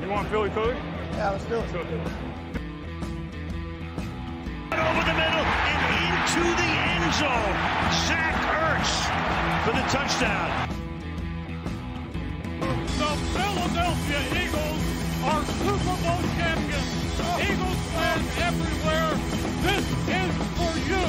You want Philly? Yeah, let's do it. Over the middle and into the end zone. Zach Ertz for the touchdown. The Philadelphia Eagles are Super Bowl champions. Eagles fans everywhere, this is for you.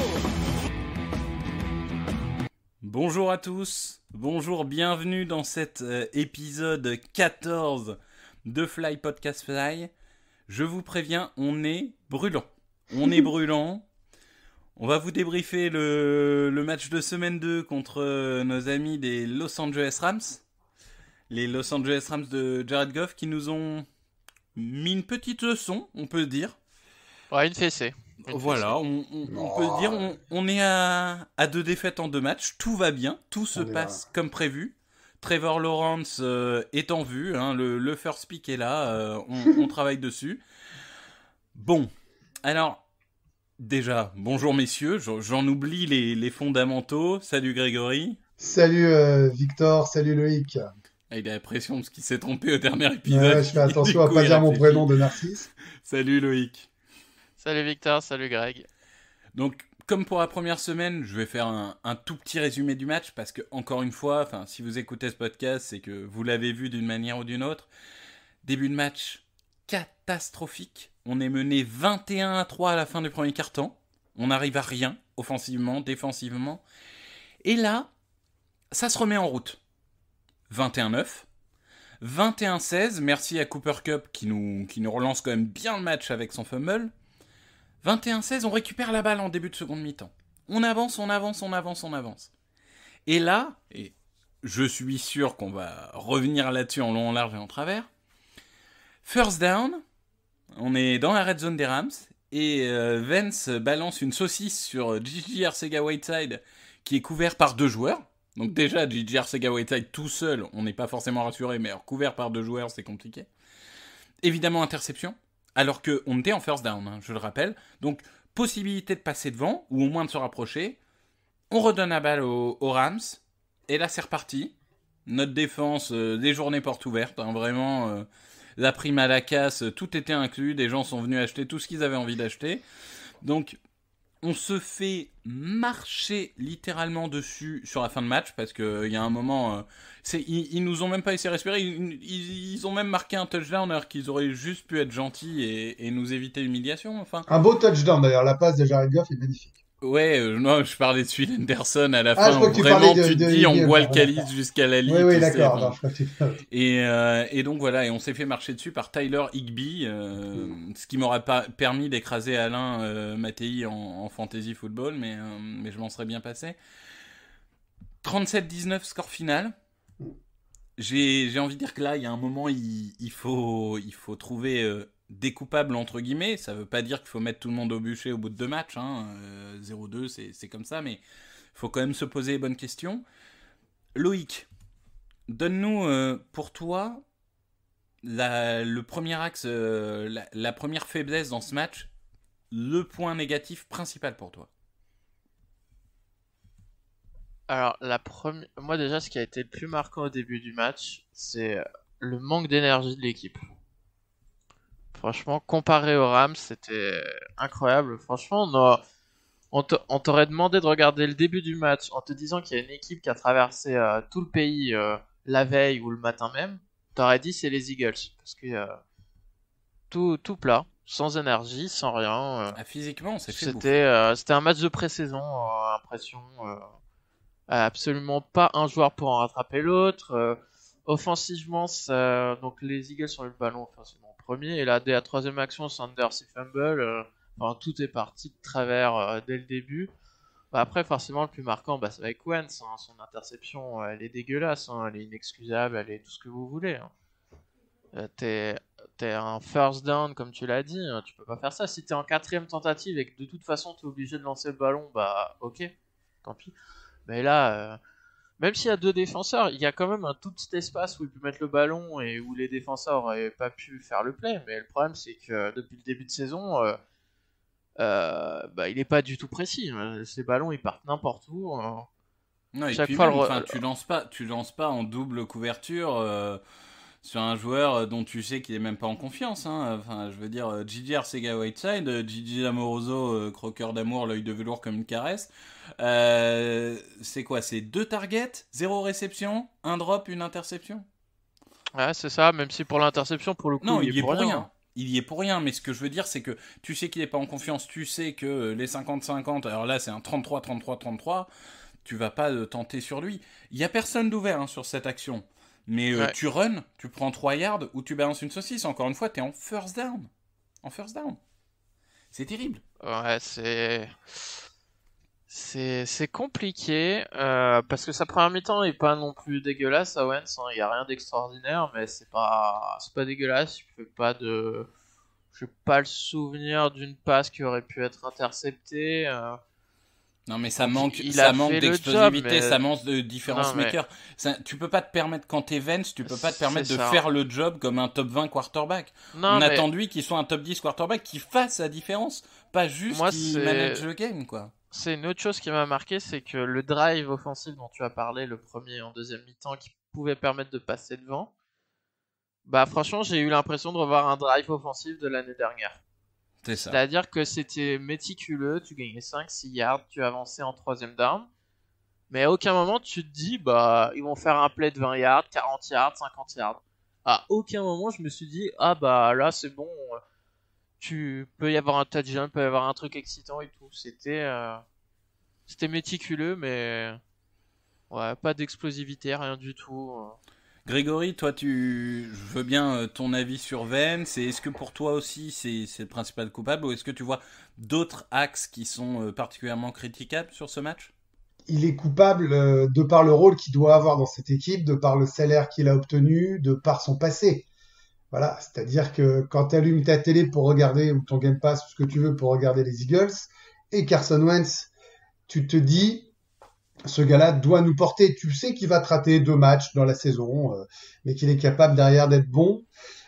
Bonjour à tous, bonjour, bienvenue dans cet épisode 14 de Fly Podcast Fly. Je vous préviens, on est brûlant. On est brûlant. On va vous débriefer le match de semaine 2 contre nos amis des Los Angeles Rams. Les Los Angeles Rams de Jared Goff qui nous ont mis une petite leçon, on peut dire. Ouais, une fessée. Voilà, on peut dire, on est à 2 défaites en 2 matchs. Tout va bien, tout se passe comme prévu. Trevor Lawrence est en vue, hein, le first pick est là, on travaille dessus. Bon, alors, déjà, bonjour messieurs, j'en oublie les fondamentaux. Salut Grégory. Salut Victor, salut Loïc. Il a l'impression parce qu'il s'est trompé au dernier épisode. Ouais, je fais attention à pas dire mon prénom de Narcisse. Salut Loïc. Salut Victor, salut Greg. Donc, comme pour la première semaine, je vais faire un tout petit résumé du match parce que, encore une fois, si vous écoutez ce podcast, c'est que vous l'avez vu d'une manière ou d'une autre. Début de match catastrophique. On est mené 21-3 à la fin du premier quart-temps. On n'arrive à rien, offensivement, défensivement. Et là, ça se remet en route. 21-9. 21-16, merci à Cooper Kupp qui nous relance quand même bien le match avec son fumble. 21-16, on récupère la balle en début de seconde mi-temps. On avance. Et là, et je suis sûr qu'on va revenir là-dessus en long, en large et en travers, first down, on est dans la red zone des Rams, et Vance balance une saucisse sur J.J. Arcega-Whiteside, qui est couvert par 2 joueurs. Donc déjà, J.J. Arcega-Whiteside tout seul, on n'est pas forcément rassuré, mais alors, couvert par 2 joueurs, c'est compliqué. Évidemment, interception. Alors qu'on était en first down, hein, je le rappelle. Donc, possibilité de passer devant, ou au moins de se rapprocher. On redonne la balle aux Rams. Et là, c'est reparti. Notre défense, des journées portes ouvertes. Hein, vraiment, la prime à la casse, tout était inclus. Des gens sont venus acheter tout ce qu'ils avaient envie d'acheter. Donc, on se fait marcher littéralement dessus sur la fin de match. Parce qu'il y a un moment... ils nous ont même pas laissé respirer. Ils ont même marqué un touchdown alors qu'ils auraient juste pu être gentils et nous éviter l'humiliation. Enfin. Un beau touchdown d'ailleurs, la passe de Jared Goff est magnifique. Ouais, non, je parlais de Phil Anderson à la fin. Je crois que tu vraiment, parlais tu te dis, on voit le calice jusqu'à la ligne. Oui, d'accord. Non, et donc voilà, et on s'est fait marcher dessus par Tyler Higbee, ce qui m'aurait pas permis d'écraser Alain Mattei en fantasy football, mais je m'en serais bien passé. 37-19 score final. J'ai envie de dire que là, il y a un moment, il faut trouver des coupables, entre guillemets. Ça veut pas dire qu'il faut mettre tout le monde au bûcher au bout de 2 matchs. 0-2, c'est comme ça, mais il faut quand même se poser les bonnes questions. Loïc, donne-nous, pour toi, le premier axe, la première faiblesse dans ce match, le point négatif principal pour toi. Alors, moi déjà, ce qui a été le plus marquant au début du match, c'est le manque d'énergie de l'équipe. Franchement, comparé aux Rams, c'était incroyable. Franchement, on t'aurait demandé de regarder le début du match en te disant qu'il y a une équipe qui a traversé tout le pays la veille ou le matin même. T'aurais dit c'est les Eagles. Parce que tout plat, sans énergie, sans rien. Physiquement, on s'est fait c'était un match de pré-saison, impression. Absolument pas un joueur pour en rattraper l'autre. Offensivement, donc les Eagles ont eu le ballon offensivement premier. Et là, dès la troisième action, Sanders et fumble. Tout est parti de travers dès le début. Après, forcément, le plus marquant, c'est avec Wentz. Son interception, elle est dégueulasse. Elle est inexcusable. Elle est tout ce que vous voulez. T'es un first down, comme tu l'as dit. Tu peux pas faire ça. Si t'es en 4ème tentative et que de toute façon, t'es obligé de lancer le ballon, ok, tant pis. Mais là, même s'il y a 2 défenseurs, il y a quand même un tout petit espace où il peut mettre le ballon et où les défenseurs n'auraient pas pu faire le play. Mais le problème, c'est que depuis le début de saison, il n'est pas du tout précis. Ces ballons, ils partent n'importe où. Non, et chaque puis fois, même, tu lances pas en double couverture. sur un joueur dont tu sais qu'il est même pas en confiance. Hein. Enfin, je veux dire, Gigi Arcega-Whiteside, Gigi Amoroso, croqueur d'amour, l'œil de velours comme une caresse. C'est quoi? C'est 2 targets, 0 réception, 1 drop, 1 interception? Ouais, c'est ça, même si pour l'interception, pour le coup, Non, il y est pour rien. Hein. Il y est pour rien, mais ce que je veux dire, c'est que tu sais qu'il est pas en confiance, tu sais que les 50-50, alors là c'est un 33-33-33, tu vas pas tenter sur lui. Il y a personne d'ouvert sur cette action. Mais tu runs, tu prends 3 yards ou tu balances une saucisse. Encore une fois, t'es en first down. En first down. C'est terrible. Ouais, c'est compliqué parce que sa première mi-temps est pas non plus dégueulasse à Wentz. Il y a rien d'extraordinaire, mais c'est pas dégueulasse. J'ai pas le souvenir d'une passe qui aurait pu être interceptée. Non mais ça manque d'explosivité, ça manque de différence maker. Tu peux pas te permettre, quand t'es Vance, tu peux pas te permettre de faire le job comme un top 20 quarterback. On attend de lui qu'il soit un top 10 quarterback qui fasse la différence, pas juste qu'il manage le game, quoi. C'est une autre chose qui m'a marqué, c'est que le drive offensif dont tu as parlé, le premier en deuxième mi-temps, qui pouvait permettre de passer devant, bah franchement j'ai eu l'impression de revoir un drive offensif de l'année dernière. C'est-à-dire que c'était méticuleux, tu gagnais 5-6 yards, tu avançais en 3ème down, mais à aucun moment tu te dis bah ils vont faire un play de 20 yards, 40 yards, 50 yards. À aucun moment je me suis dit ah bah là c'est bon, tu peux y avoir un touchdown, peut y avoir un truc excitant et tout. C'était méticuleux, mais ouais, pas d'explosivité, rien du tout. Grégory, toi, je veux bien ton avis sur Vance. Et est-ce que pour toi aussi, c'est le principal coupable, ou est-ce que tu vois d'autres axes qui sont particulièrement critiquables sur ce match? Il est coupable de par le rôle qu'il doit avoir dans cette équipe, de par le salaire qu'il a obtenu, de par son passé. Voilà, c'est-à-dire que quand tu allumes ta télé pour regarder, ou ton Game Pass, ou ce que tu veux pour regarder les Eagles, et Carson Wentz, tu te dis... Ce gars-là doit nous porter. Tu sais qu'il va te rater 2 matchs dans la saison, mais qu'il est capable derrière d'être bon.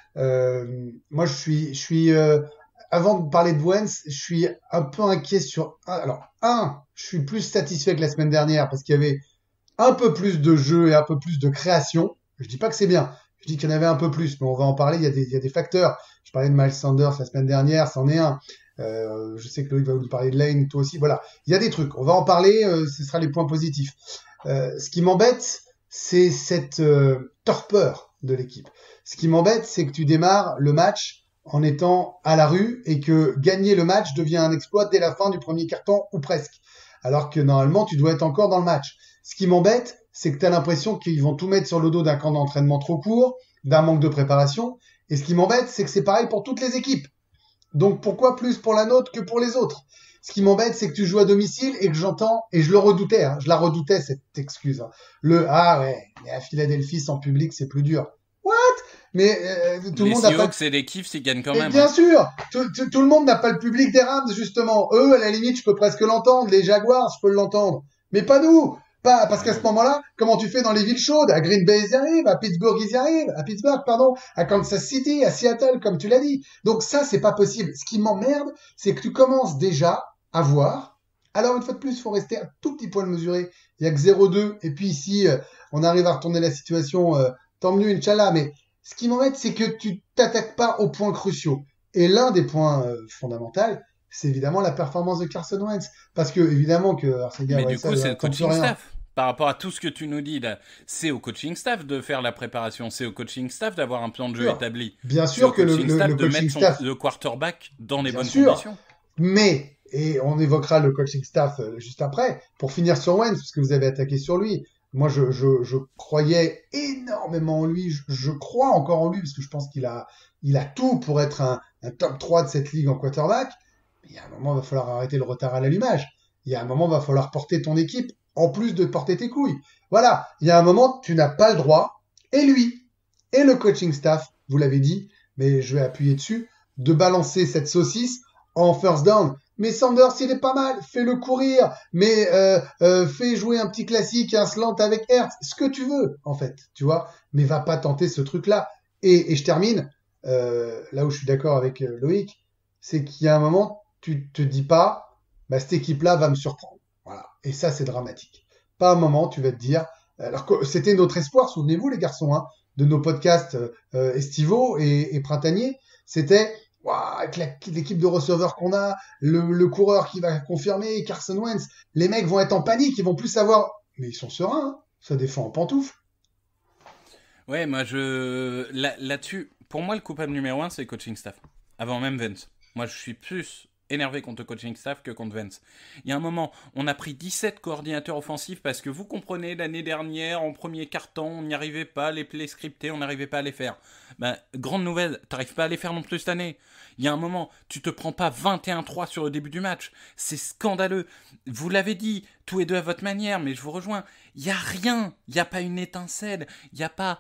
Moi, je suis avant de parler de Wentz, je suis un peu inquiet sur. Alors, je suis plus satisfait que la semaine dernière parce qu'il y avait un peu plus de jeu et un peu plus de création. Je dis pas que c'est bien. Je dis qu'il y en avait un peu plus, mais on va en parler. Il y a des facteurs. Je parlais de Miles Sanders la semaine dernière, c'en est un. Je sais que Loïc va vous parler de Lane, toi aussi. Voilà, il y a des trucs. On va en parler. Ce sera les points positifs. Ce qui m'embête, c'est cette torpeur de l'équipe. Ce qui m'embête, c'est que tu démarres le match en étant à la rue et que gagner le match devient un exploit dès la fin du premier quart-temps ou presque. Alors que normalement, tu dois être encore dans le match. Ce qui m'embête, c'est que tu as l'impression qu'ils vont tout mettre sur le dos d'un camp d'entraînement trop court, d'un manque de préparation. Et ce qui m'embête, c'est que c'est pareil pour toutes les équipes. Donc pourquoi plus pour la nôtre que pour les autres? Ce qui m'embête, c'est que tu joues à domicile et que j'entends, et je le redoutais, je la redoutais cette excuse. Mais à Philadelphie sans public c'est plus dur. What? Mais tout le monde a pas. C'est des kiffs, s'ils gagnent quand même. Bien sûr, tout le monde n'a pas le public des Rams justement. Eux, à la limite, je peux presque l'entendre. Les Jaguars, je peux l'entendre, mais pas nous. Pas parce qu'à ce moment-là, comment tu fais dans les villes chaudes? À Green Bay, ils y arrivent, à Pittsburgh, ils y arrivent, à Kansas City, à Seattle, comme tu l'as dit. Donc ça, c'est pas possible. Ce qui m'emmerde, c'est que tu commences déjà à voir. Alors une fois de plus, il faut rester un tout petit poil mesuré. Il y a que 0-2, et puis ici, on arrive à retourner la situation. Tant mieux, Inch'Allah. Mais ce qui m'embête, c'est que tu t'attaques pas aux points cruciaux. Et l'un des points fondamentaux, c'est évidemment la performance de Carson Wentz. Parce que, évidemment, que mais du coup, c'est le coaching staff. Par rapport à tout ce que tu nous dis là, c'est au coaching staff de faire la préparation, c'est au coaching staff d'avoir un plan de jeu établi. Bien sûr que le coaching staff, le quarterback dans les bonnes conditions. Mais, et on évoquera le coaching staff juste après, pour finir sur Wentz, parce que vous avez attaqué sur lui. Moi, je croyais énormément en lui, je crois encore en lui, parce que je pense qu'il a tout pour être un top 3 de cette ligue en quarterback. Mais il y a un moment, il va falloir arrêter le retard à l'allumage. Il y a un moment, il va falloir porter ton équipe en plus de porter tes couilles. Voilà, il y a un moment, tu n'as pas le droit, et lui, et le coaching staff, vous l'avez dit, mais je vais appuyer dessus, de balancer cette saucisse en first down. Mais Sanders, il est pas mal, fais-le courir, mais fais jouer un petit classique, un slant avec Hertz, ce que tu veux, en fait, tu vois, mais va pas tenter ce truc-là. Et je termine, là où je suis d'accord avec Loïc, c'est qu'il y a un moment, tu te dis pas, bah, cette équipe-là va me surprendre. Voilà. Et ça, c'est dramatique. Pas un moment, tu vas te dire, alors que c'était notre espoir, souvenez-vous, les garçons, de nos podcasts estivaux et printaniers, c'était avec l'équipe de receveurs qu'on a, le coureur qui va confirmer, Carson Wentz, les mecs vont être en panique, ils vont plus savoir, mais ils sont sereins, hein, ça défend en pantoufles. Ouais, moi là-dessus, pour moi le coupable numéro 1 c'est le coaching staff, avant même Vance. Moi je suis plus énervé contre le coaching staff que contre Vance. Il y a un moment, on a pris 17 coordinateurs offensifs parce que vous comprenez, l'année dernière, en premier quart-temps, on n'y arrivait pas, les plays scriptés, on n'arrivait pas à les faire. Grande nouvelle, t'arrives pas à les faire non plus cette année. Il y a un moment, tu te prends pas 21-3 sur le début du match. C'est scandaleux. Vous l'avez dit, tous et deux à votre manière, mais je vous rejoins. Il n'y a rien, il n'y a pas une étincelle, il n'y a pas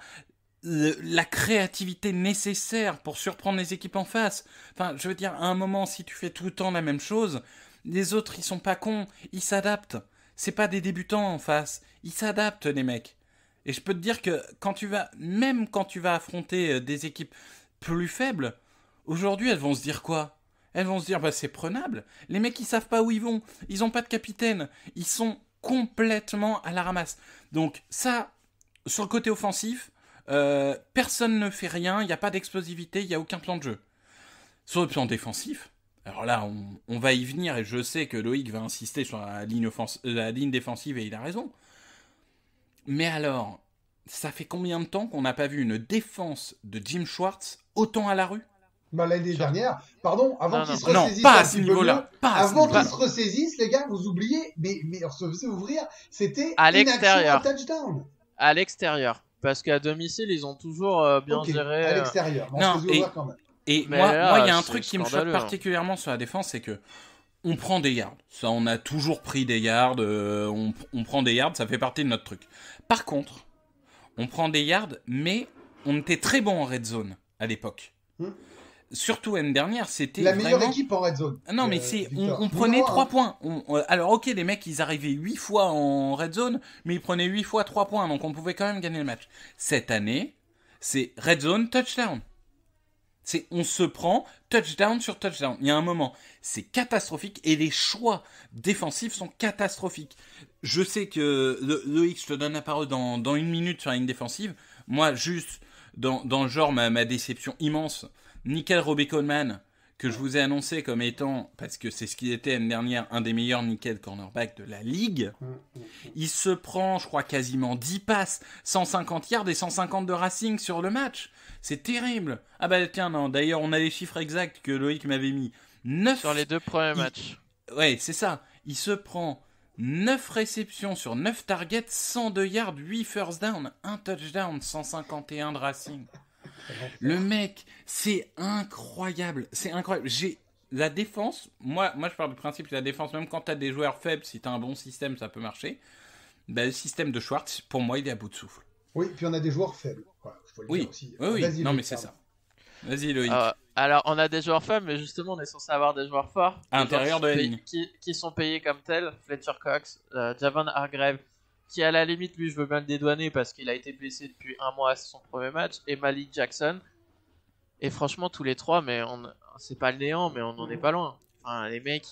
la créativité nécessaire pour surprendre les équipes en face. Enfin, je veux dire, à un moment, si tu fais tout le temps la même chose, les autres, ils sont pas cons, ils s'adaptent. C'est pas des débutants en face, ils s'adaptent, les mecs. Et je peux te dire que même quand tu vas affronter des équipes plus faibles, aujourd'hui, elles vont se dire quoi ? Elles vont se dire, c'est prenable. Les mecs, ils savent pas où ils vont, ils ont pas de capitaine, ils sont complètement à la ramasse. Donc ça, sur le côté offensif, personne ne fait rien, il n'y a pas d'explosivité, il n'y a aucun plan de jeu. Sur le plan défensif, alors là, on va y venir et je sais que Loïc va insister sur la ligne défensive et il a raison. Mais alors, ça fait combien de temps qu'on n'a pas vu une défense de Jim Schwartz autant à la rue ? L'année dernière, pardon, avant qu'ils se non, ressaisissent pas un à ce petit peu niveau-là, mieux, pas à ce avant niveau-là. qu'ils se ressaisissent, les gars, vous oubliez, mais on se faisait ouvrir, c'était À inaction l'extérieur. à touchdown. À l'extérieur. Parce qu'à domicile, ils ont toujours bien Ok, géré. à l'extérieur, mais on se faisait ouvrir quand même. Et Mais moi, là, il y a un c'est truc qui me choque scandaleux, hein. particulièrement sur la défense, c'est que on prend des yards. Ça, on a toujours pris des yards. On prend des yards, ça fait partie de notre truc. Par contre, on prend des yards, mais on était très bon en red zone à l'époque. Surtout l'année dernière, c'était La meilleure vraiment... équipe en red zone. Non, mais on prenait 3 points. Alors, ok, les mecs, ils arrivaient 8 fois en red zone, mais ils prenaient 8 fois 3 points, donc on pouvait quand même gagner le match. Cette année, c'est red zone, touchdown. On se prend touchdown sur touchdown. Il y a un moment, c'est catastrophique, et les choix défensifs sont catastrophiques. Je sais que, Loïc, je te donne la parole dans 1 minute sur la ligne défensive. Moi, juste, dans le genre, ma déception immense, Nickel Robbie Coleman, que je vous ai annoncé comme étant, parce que c'est ce qu'il était l'année dernière, un des meilleurs nickel cornerbacks de la ligue. Il se prend, je crois, quasiment 10 passes, 150 yards et 150 de racing sur le match. C'est terrible. Ah bah tiens, non, d'ailleurs, on a les chiffres exacts que Loïc m'avait mis. 9... Sur les 2 premiers matchs. Ouais, c'est ça. Il se prend 9 réceptions sur 9 targets, 102 yards, 8 first down, 1 touchdown, 151 de racing. Le mec, c'est incroyable. C'est incroyable. La défense, moi je parle du principe que la défense, même quand t'as des joueurs faibles, si t'as un bon système, ça peut marcher. Le système de Schwartz, pour moi, il est à bout de souffle. Oui, puis on a des joueurs faibles. Voilà, faut le dire aussi. Oui. Vas-y, Non, Loïc, mais c'est pardon. ça. Vas-y, Loïc. Alors, on a des joueurs faibles, mais justement, on est censé avoir des joueurs forts. À l'intérieur de la ligne. Qui sont payés comme tels. Fletcher Cox, Javon Hargrave, qui à la limite, lui, je veux bien le dédouaner parce qu'il a été blessé depuis 1 mois, c'est son premier match. Et Malik Jackson. Et franchement, tous les 3, mais c'est pas le néant, mais on n'en est pas loin. Enfin, les mecs,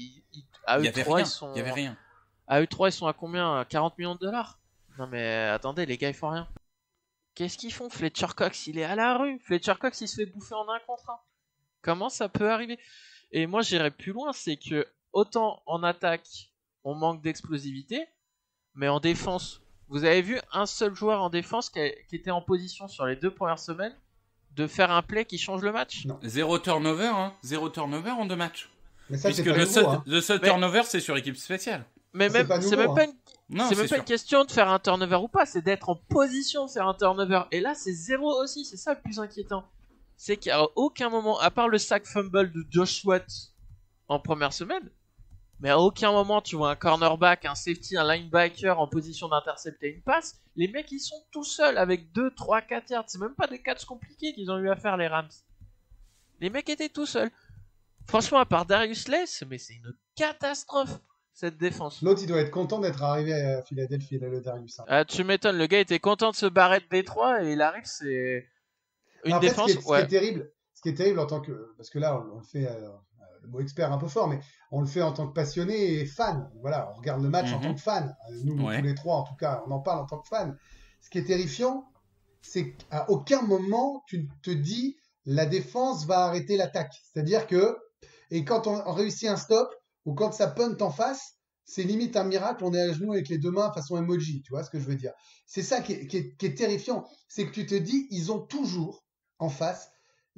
à eux 3, ils sont... Il y avait rien. À eux 3, ils sont à combien ? 40 millions de dollars ? Non mais attendez, les gars, ils font rien. Qu'est-ce qu'ils font ? Fletcher Cox, il est à la rue. Fletcher Cox, il se fait bouffer en 1 contre 1. Comment ça peut arriver ? Et moi, j'irais plus loin, c'est que autant en attaque, on manque d'explosivité, mais en défense, vous avez vu un seul joueur en défense qui était en position sur les 2 premières semaines de faire un play qui change le match ? Non. 0 turnover, hein. 0 turnover en 2 matchs. Mais ça, Puisque c'est pas le nouveau, hein. seul turnover, c'est sur équipe spéciale. Mais C'est même, pas c'est nouveau, même hein. pas une... Non, c'est même c'est pas sûr. une question de faire un turnover ou pas, c'est d'être en position de faire un turnover. Et là, c'est 0 aussi, c'est ça le plus inquiétant. C'est qu'à aucun moment, à part le sack fumble de Josh Sweat en première semaine, mais à aucun moment tu vois un cornerback, un safety, un linebacker en position d'intercepter une passe. Les mecs, ils sont tout seuls avec 2, 3, 4 yards. C'est même pas des catchs compliqués qu'ils ont eu à faire, les Rams. Les mecs étaient tout seuls. Franchement, à part Darius Lace, mais c'est une catastrophe, cette défense. L'autre, il doit être content d'être arrivé à Philadelphie, là, le Darius. Hein. Tu m'étonnes, le gars était content de se barrer de Détroit et il arrive, c'est une En fait, défense. ce qui est terrible en tant que, parce que là, on le fait, le mot expert un peu fort, mais on le fait en tant que passionné et fan. Voilà, on regarde le match en tant que fan. Nous, Ouais. tous les 3, en tout cas, on en parle en tant que fan. Ce qui est terrifiant, c'est qu'à aucun moment tu te dis la défense va arrêter l'attaque. C'est-à-dire que, et quand on réussit un stop, ou quand ça punt en face, c'est limite un miracle, on est à genoux avec les deux mains façon emoji, tu vois ce que je veux dire. C'est ça qui est terrifiant, c'est que tu te dis, ils ont toujours en face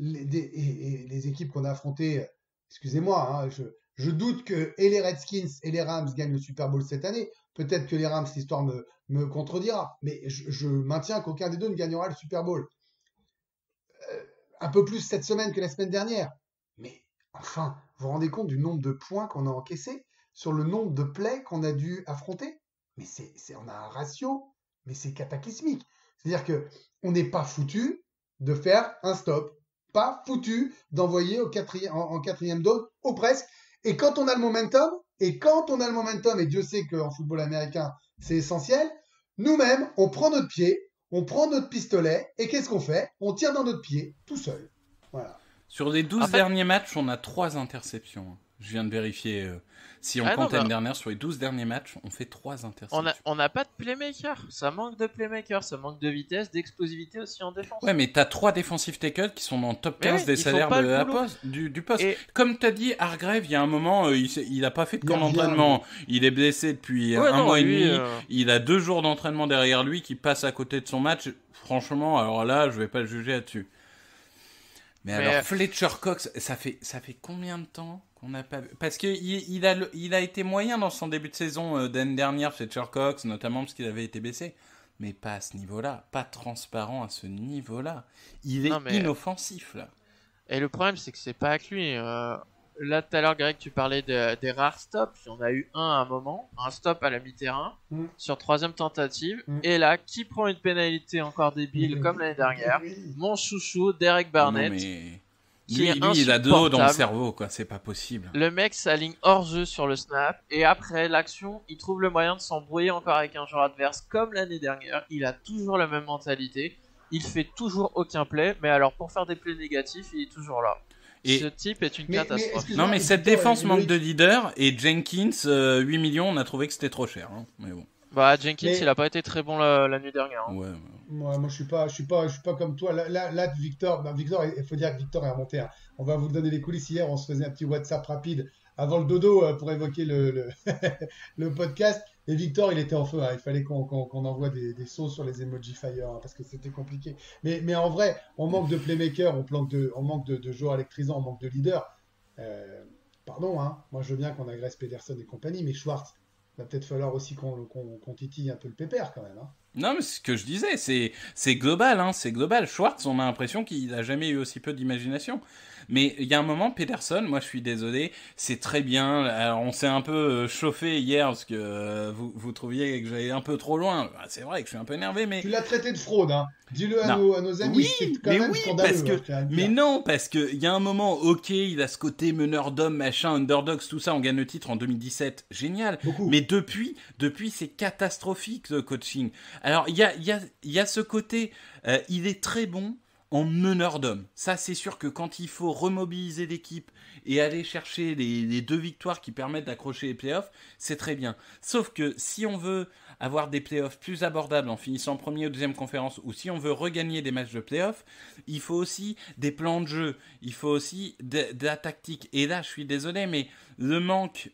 les équipes qu'on a affrontées, excusez-moi, hein, je doute que et les Redskins et les Rams gagnent le Super Bowl cette année. Peut-être que les Rams, l'histoire me contredira, mais je maintiens qu'aucun des deux ne gagnera le Super Bowl. Un peu plus cette semaine que la semaine dernière. Mais enfin, vous vous rendez compte du nombre de points qu'on a encaissés sur le nombre de plays qu'on a dû affronter? Mais on a un ratio, mais c'est cataclysmique. C'est-à-dire que on n'est pas foutu de faire un stop, pas foutu d'envoyer en quatrième down, ou presque. Et quand on a le momentum, et Dieu sait qu'en football américain, c'est essentiel, nous-mêmes, on prend notre pied, on prend notre pistolet, et qu'est-ce qu'on fait? On tire dans notre pied, tout seul. Voilà. Sur les 12 derniers matchs, on a 3 interceptions. Je viens de vérifier. Si on compte l'année dernière, sur les 12 derniers matchs, on fait 3 interceptions. On n'a pas de playmaker. Ça manque de playmaker, ça manque de vitesse, d'explosivité aussi en défense. Ouais, mais t'as 3 defensive tackles qui sont dans le top 15 des salaires du poste. Et comme t'as dit, Hargrave, il y a un moment, il a pas fait de camp d'entraînement. Il est blessé depuis un mois et demi. Il a 2 jours d'entraînement derrière lui qui passe à côté de son match. Franchement, alors là, je vais pas le juger là-dessus. Mais alors, Fletcher Cox, ça fait combien de temps qu'on n'a pas vu? Parce qu'il a été moyen dans son début de saison d'année dernière, Fletcher Cox, notamment parce qu'il avait été baissé. Mais pas à ce niveau-là, pas transparent à ce niveau-là. Il est inoffensif, là. Et le problème, c'est que c'est pas avec lui. Là, tout à l'heure, Greg, tu parlais des rares stops. Il y en a eu un à un moment, un stop à la mi-terrain, sur 3e tentative. Et là, qui prend une pénalité encore débile comme l'année dernière? Mon chouchou, Derek Barnett. Non, mais... Lui, il a de l'eau dans le cerveau, quoi. C'est pas possible. Le mec s'aligne hors jeu sur le snap. Et après l'action, il trouve le moyen de s'embrouiller encore avec un joueur adverse comme l'année dernière. Il a toujours la même mentalité. Il fait toujours aucun play. Mais alors, pour faire des plays négatifs, il est toujours là. Et... Ce type est une catastrophe. Non, mais cette défense manque de leader. Et Jenkins, 8 millions, on a trouvé que c'était trop cher. Hein. Mais bon. Bah, Jenkins, il a pas été très bon la nuit dernière. Hein. Ouais. Moi, je suis pas comme toi. Là, Victor, il faut dire que Victor est remonté. Hein. On va vous donner les coulisses. Hier, on se faisait un petit WhatsApp rapide avant le dodo pour évoquer le podcast. Et Victor, il était en feu. Hein. Il fallait qu'on envoie des sauts sur les emoji fire parce que c'était compliqué. Mais en vrai, on manque de playmaker, on manque de joueurs électrisants, on manque de leaders. Pardon, hein. Moi, je veux bien qu'on agresse Pederson et compagnie, mais Schwartz, il va peut-être falloir aussi qu'on titille un peu le pépère quand même. Hein. Non, mais c'est ce que je disais, c'est global, hein, c'est global. Schwartz, on a l'impression qu'il n'a jamais eu aussi peu d'imagination. Mais il y a un moment, Pederson, moi je suis désolé, c'est très bien. Alors on s'est un peu chauffé hier parce que vous trouviez que j'allais un peu trop loin. C'est vrai que je suis un peu énervé, mais... Tu l'as traité de fraude, hein. Dis-le à nos amis, c'est quand même scandaleux. Mais non, parce qu'il y a un moment, ok, il a ce côté meneur d'hommes, machin, underdogs, tout ça, on gagne le titre en 2017, génial. Beaucoup. Mais depuis c'est catastrophique le coaching. Alors il y a ce côté, il est très bon en meneur d'hommes. Ça, c'est sûr que quand il faut remobiliser l'équipe et aller chercher les 2 victoires qui permettent d'accrocher les playoffs, c'est très bien. Sauf que si on veut avoir des playoffs plus abordables en finissant premier ou deuxième conférence, ou si on veut regagner des matchs de playoffs, il faut aussi des plans de jeu, il faut aussi de la tactique. Et là, je suis désolé, mais le manque...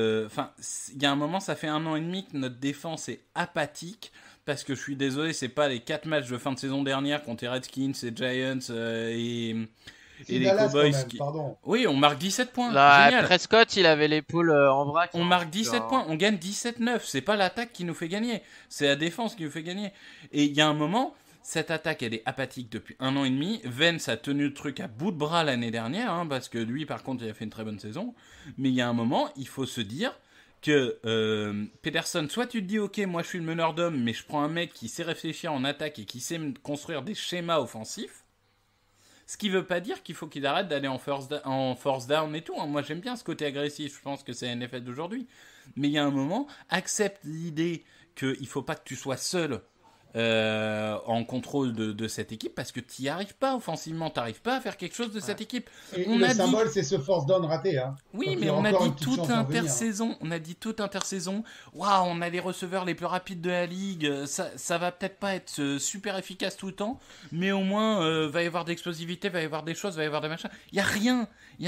il y a un moment, ça fait 1 an et demi que notre défense est apathique. Parce que je suis désolé, c'est pas les 4 matchs de fin de saison dernière contre les Redskins, les Giants et les Cowboys. Oui, on marque 17 points. Là, Prescott, il avait l'épaule en vrac. On marque 17 points, on gagne 17-9. C'est pas l'attaque qui nous fait gagner, c'est la défense qui nous fait gagner. Et il y a un moment, cette attaque, elle est apathique depuis 1 an et demi. Vance a tenu le truc à bout de bras l'année dernière, hein, parce que lui, par contre, il a fait une très bonne saison. Mais il y a un moment, il faut se dire... que Pederson, soit tu te dis ok, moi je suis le meneur d'hommes, mais je prends un mec qui sait réfléchir en attaque et qui sait construire des schémas offensifs, ce qui veut pas dire qu'il faut qu'il arrête d'aller en force down et tout, hein. Moi j'aime bien ce côté agressif, je pense que c'est la NFL d'aujourd'hui, mais il y a un moment, accepte l'idée qu'il faut pas que tu sois seul en contrôle de cette équipe parce que tu n'y arrives pas offensivement, tu n'arrives pas à faire quelque chose de cette équipe. Et On le a symbole, c'est ce force down raté. Hein. Oui, Donc, il y mais a on a encore dit une petite toute chance d'en venir, hein. intersaison. On a dit toute intersaison. Waouh, on a les receveurs les plus rapides de la ligue. Ça va peut-être pas être super efficace tout le temps, mais au moins va y avoir d'explosivité, va y avoir des choses, va y avoir des machins. Il y a rien.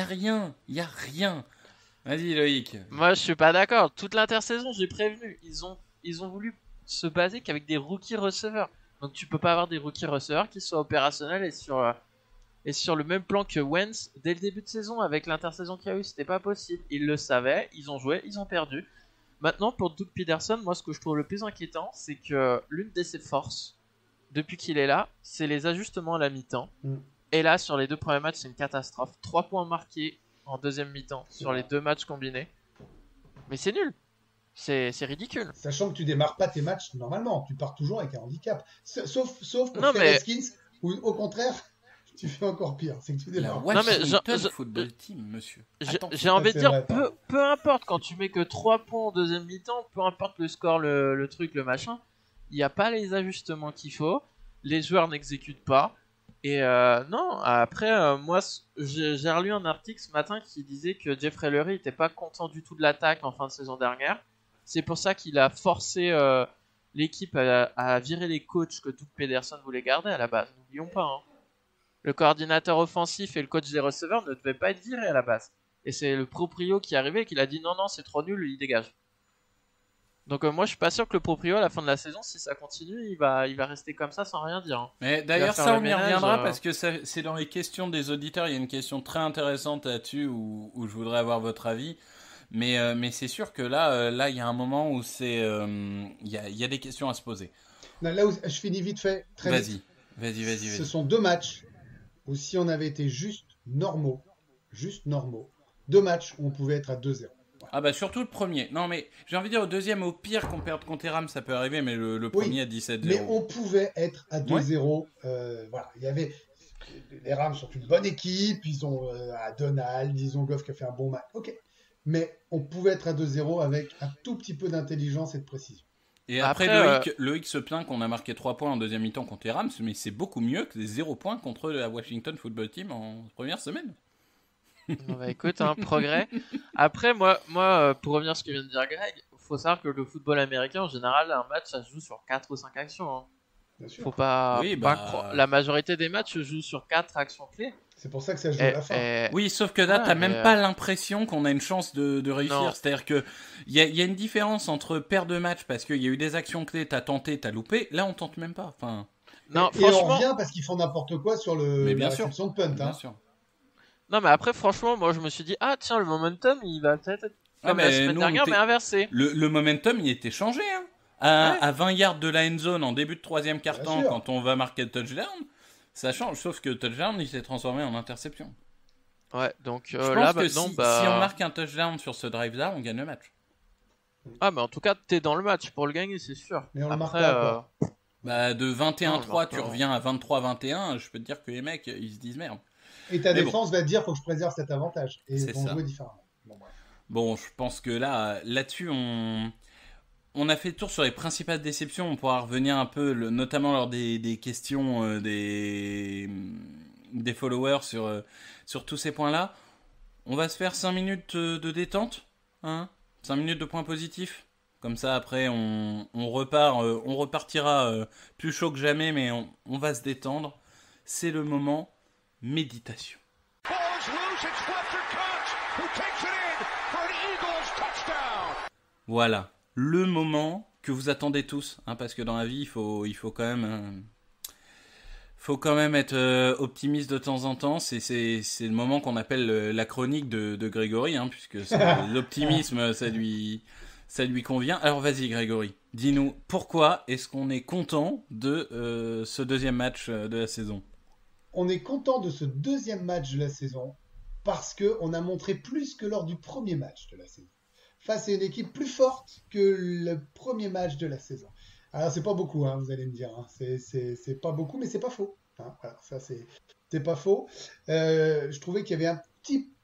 Vas-y Loïc. Moi, je suis pas d'accord. Toute l'intersaison, j'ai prévenu. Ils ont voulu se baser qu'avec des rookie receveurs. Donc tu peux pas avoir des rookie receveurs qui soient opérationnels et sur le même plan que Wentz dès le début de saison avec l'intersaison qu'il y a eu, c'était pas possible. Ils le savaient, ils ont joué, ils ont perdu. Maintenant pour Doug Peterson, moi ce que je trouve le plus inquiétant, c'est que l'une de ses forces depuis qu'il est là, c'est les ajustements à la mi-temps. Et là sur les 2 premiers matchs, c'est une catastrophe. 3 points marqués en deuxième mi-temps sur les 2 matchs combinés. Mais c'est nul. C'est ridicule. Sachant que tu démarres pas tes matchs normalement, tu pars toujours avec un handicap. Sauf pour Non, les mais- Redskins, où au contraire, tu fais encore pire. C'est que tu La démarres. Non, mais Washington je- Football Team, monsieur. J'ai Attends. j'ai envie de c'est dire, vrai, peu importe, quand tu mets que 3 points en deuxième mi-temps, peu importe le score, le truc, le machin, il n'y a pas les ajustements qu'il faut, les joueurs n'exécutent pas. Et non, après, moi, j'ai relu un article ce matin qui disait que Jeffrey Lurie n'était pas content du tout de l'attaque en fin de saison dernière. C'est pour ça qu'il a forcé l'équipe à virer les coachs que Doug Peterson voulait garder à la base. N'oublions pas, hein. Le coordinateur offensif et le coach des receveurs ne devaient pas être virés à la base. Et c'est le proprio qui est arrivé et qui a dit non, c'est trop nul, il dégage. Donc moi je suis pas sûr que le proprio à la fin de la saison, si ça continue, il va rester comme ça sans rien dire, hein. Mais d'ailleurs, faire ça, le on y ménage, reviendra parce que c'est dans les questions des auditeurs. Il y a une question très intéressante là-dessus où je voudrais avoir votre avis. Mais c'est sûr que là, il y a un moment où il y a des questions à se poser. Non, là où je finis vite fait, très vite. Vas-y. Ce sont 2 matchs où si on avait été juste normaux, 2 matchs où on pouvait être à 2-0. Ah bah surtout le premier. Non mais j'ai envie de dire au deuxième, au pire qu'on perde contre les Rams, ça peut arriver, mais le premier à 17-0. Mais on pouvait être à 2-0. Voilà, il y avait les Rams sont une bonne équipe, ils ont à Donald, ils ont Goff qui a fait un bon match. Ok, mais on pouvait être à 2-0 avec un tout petit peu d'intelligence et de précision. Et après, Loïc se plaint qu'on a marqué 3 points en deuxième mi-temps contre les Rams, mais c'est beaucoup mieux que les 0 points contre la Washington Football Team en première semaine. Bah écoute, progrès. Après, moi, pour revenir à ce que vient de dire Greg, faut savoir que le football américain, en général, un match, ça se joue sur 4 ou 5 actions, hein. Bien sûr. Faut pas, Oui, pas bah- croire. La majorité des matchs se jouent sur 4 actions clés. C'est pour ça que ça joue à la fin. Oui, sauf que là, Ouais, t'as même mais, pas l'impression qu'on a une chance de réussir. Non. C'est-à-dire que il y a une différence entre perdre de match parce qu'il y a eu des actions clés, t'as tenté, t'as loupé. Là, on tente même pas. Enfin, Non, Et on franchement, revient parce qu'ils font n'importe quoi sur Mais bien la sûr. réception de punt. bien Hein. sûr. non, mais après, franchement, moi, je me suis dit, ah tiens, le momentum, il va peut-être être Ah, comme la mais semaine nous, dernière, on mais inversé. Le momentum, il était changé. Hein. À 20 yards de la end zone en début de troisième quart-temps, sûr. quand on va marquer le touchdown, ça change. Sauf que le touchdown, il s'est transformé en interception. Ouais, donc Je pense là, que maintenant, si on marque un touchdown sur ce drive-là, on gagne le match. Ah, mais en tout cas, t'es dans le match pour le gagner, c'est sûr. Mais on le marque Après, pas, quoi. Bah, de Non, 21-3, tu non. reviens à 23-21, je peux te dire que les mecs, ils se disent merde. Et ta Mais bon. défense va te dire faut que je préserve cet avantage. Et C'est ils vont ça. jouer différemment. Bon, bref. Bon, je pense que là-dessus, on a fait le tour sur les principales déceptions. On pourra revenir un peu, notamment lors des questions des followers sur tous ces points-là. On va se faire 5 minutes de détente, hein, 5 minutes de points positifs. Comme ça, après, on repartira plus chaud que jamais, mais on va se détendre. C'est le moment méditation. Ball's loose. It's Fletcher Cox who takes it in for an Eagles touchdown. Voilà, le moment que vous attendez tous, hein, parce que dans la vie, il faut quand même être optimiste de temps en temps. C'est le moment qu'on appelle la chronique de Grégory, hein, puisque l'optimisme, ça lui convient. Alors vas-y Grégory, dis-nous, pourquoi est-ce qu'on est content de ce deuxième match de la saison ? On est content de ce deuxième match de la saison parce qu'on a montré plus que lors du premier match de la saison. Face à une équipe plus forte que le premier match de la saison. Alors c'est pas beaucoup, hein, vous allez me dire. Hein. C'est pas beaucoup, mais c'est pas faux. Hein. Voilà, ça c'est pas faux. Je trouvais qu'il y avait un petit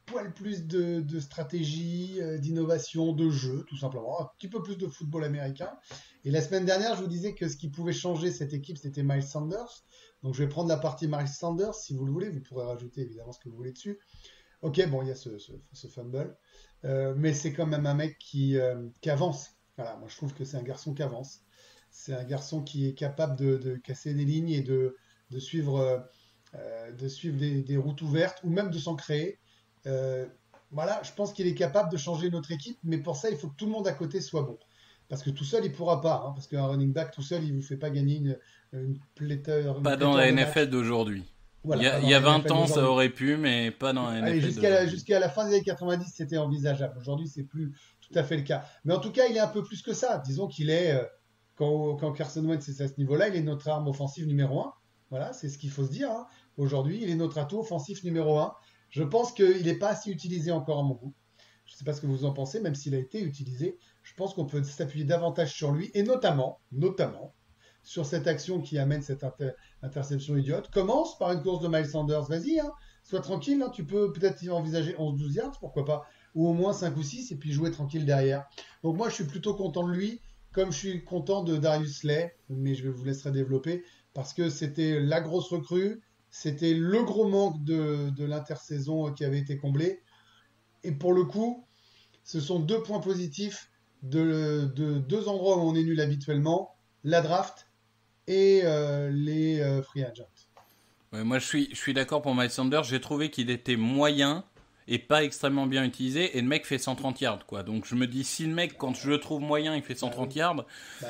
poil plus de stratégie, d'innovation, de jeu, tout simplement. Un petit peu plus de football américain. Et la semaine dernière, je vous disais que ce qui pouvait changer cette équipe, c'était Miles Sanders. Donc je vais prendre la partie Miles Sanders, si vous le voulez. Vous pourrez rajouter évidemment ce que vous voulez dessus. Ok, bon, il y a ce fumble. Mais c'est quand même un mec qui avance. Voilà, moi je trouve que c'est un garçon qui avance. C'est un garçon qui est capable de casser des lignes et de suivre, des routes ouvertes ou même de s'en créer. Voilà, je pense qu'il est capable de changer notre équipe, mais pour ça, il faut que tout le monde à côté soit bon. Parce que tout seul, il pourra pas. Parce qu'un running back tout seul, il vous fait pas gagner une pléthore. Pas dans la NFL d'aujourd'hui. Voilà, il y a 20 ans, ça aurait pu, mais pas dans la NFL d'aujourd'hui. Jusqu'à la fin des années 90, c'était envisageable. Aujourd'hui, c'est plus tout à fait le cas. Mais en tout cas, il est un peu plus que ça. Disons qu'il est, quand Carson Wentz est à ce niveau-là, il est notre arme offensive numéro 1. Voilà, c'est ce qu'il faut se dire. Aujourd'hui, il est notre atout offensif numéro 1. Je pense qu'il n'est pas assez utilisé encore à mon goût. Je ne sais pas ce que vous en pensez, même s'il a été utilisé. Je pense qu'on peut s'appuyer davantage sur lui, et notamment, sur cette action qui amène cette interception idiote. Commence par une course de Miles Sanders. Vas-y, sois tranquille. Tu peux peut-être y envisager 11-12 yards, pourquoi pas. Ou au moins 5 ou 6, et puis jouer tranquille derrière. Donc moi, je suis plutôt content de lui, comme je suis content de Darius Slay, mais je vous laisserai développer, parce que c'était la grosse recrue. C'était le gros manque de l'intersaison qui avait été comblé. Et pour le coup, ce sont 2 points positifs de 2 endroits où on est nul habituellement, la draft et les free agents. Ouais, moi, je suis d'accord pour Miles Sanders. J'ai trouvé qu'il était moyen et pas extrêmement bien utilisé. Et le mec fait 130 yards, quoi. Donc, je me dis, si le mec, quand je le trouve moyen, il fait 130 yards,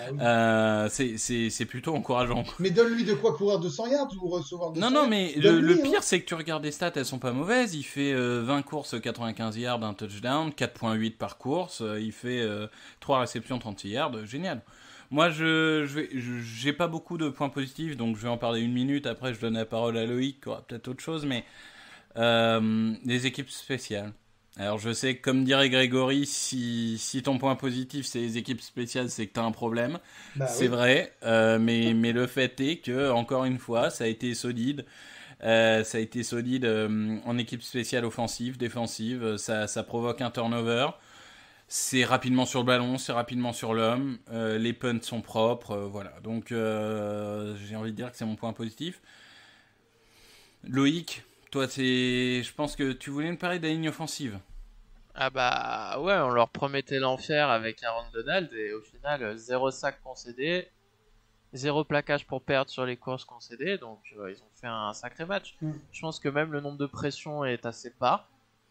c'est plutôt encourageant. Mais donne-lui de quoi courir 200 yards ou recevoir 200 yards. Non, mais le pire, c'est que tu regardes les stats, elles sont pas mauvaises. Il fait 20 courses, 95 yards, un touchdown, 4.8 par course. Il fait 3 réceptions, 36 yards. Génial. Moi, j'ai pas beaucoup de points positifs, donc je vais en parler 1 minute. Après, je donne la parole à Loïc, qui aura peut-être autre chose, mais les équipes spéciales. Alors, je sais que, comme dirait Grégory, si ton point positif, c'est les équipes spéciales, c'est que t'as un problème. C'est vrai, mais le fait est que, encore une fois, ça a été solide. Ça a été solide en équipe spéciale offensive, défensive. Ça provoque un turnover. C'est rapidement sur le ballon, c'est rapidement sur l'homme. Les punts sont propres, voilà. Donc, j'ai envie de dire que c'est mon point positif. Loïc, toi, je pense que tu voulais nous parler de la ligne offensive. Ah bah ouais, on leur promettait l'enfer avec Aaron Donald et au final 0 sac concédé, 0 plaquage pour perdre sur les courses concédées, donc ils ont fait un sacré match. Je pense que même le nombre de pressions est assez bas.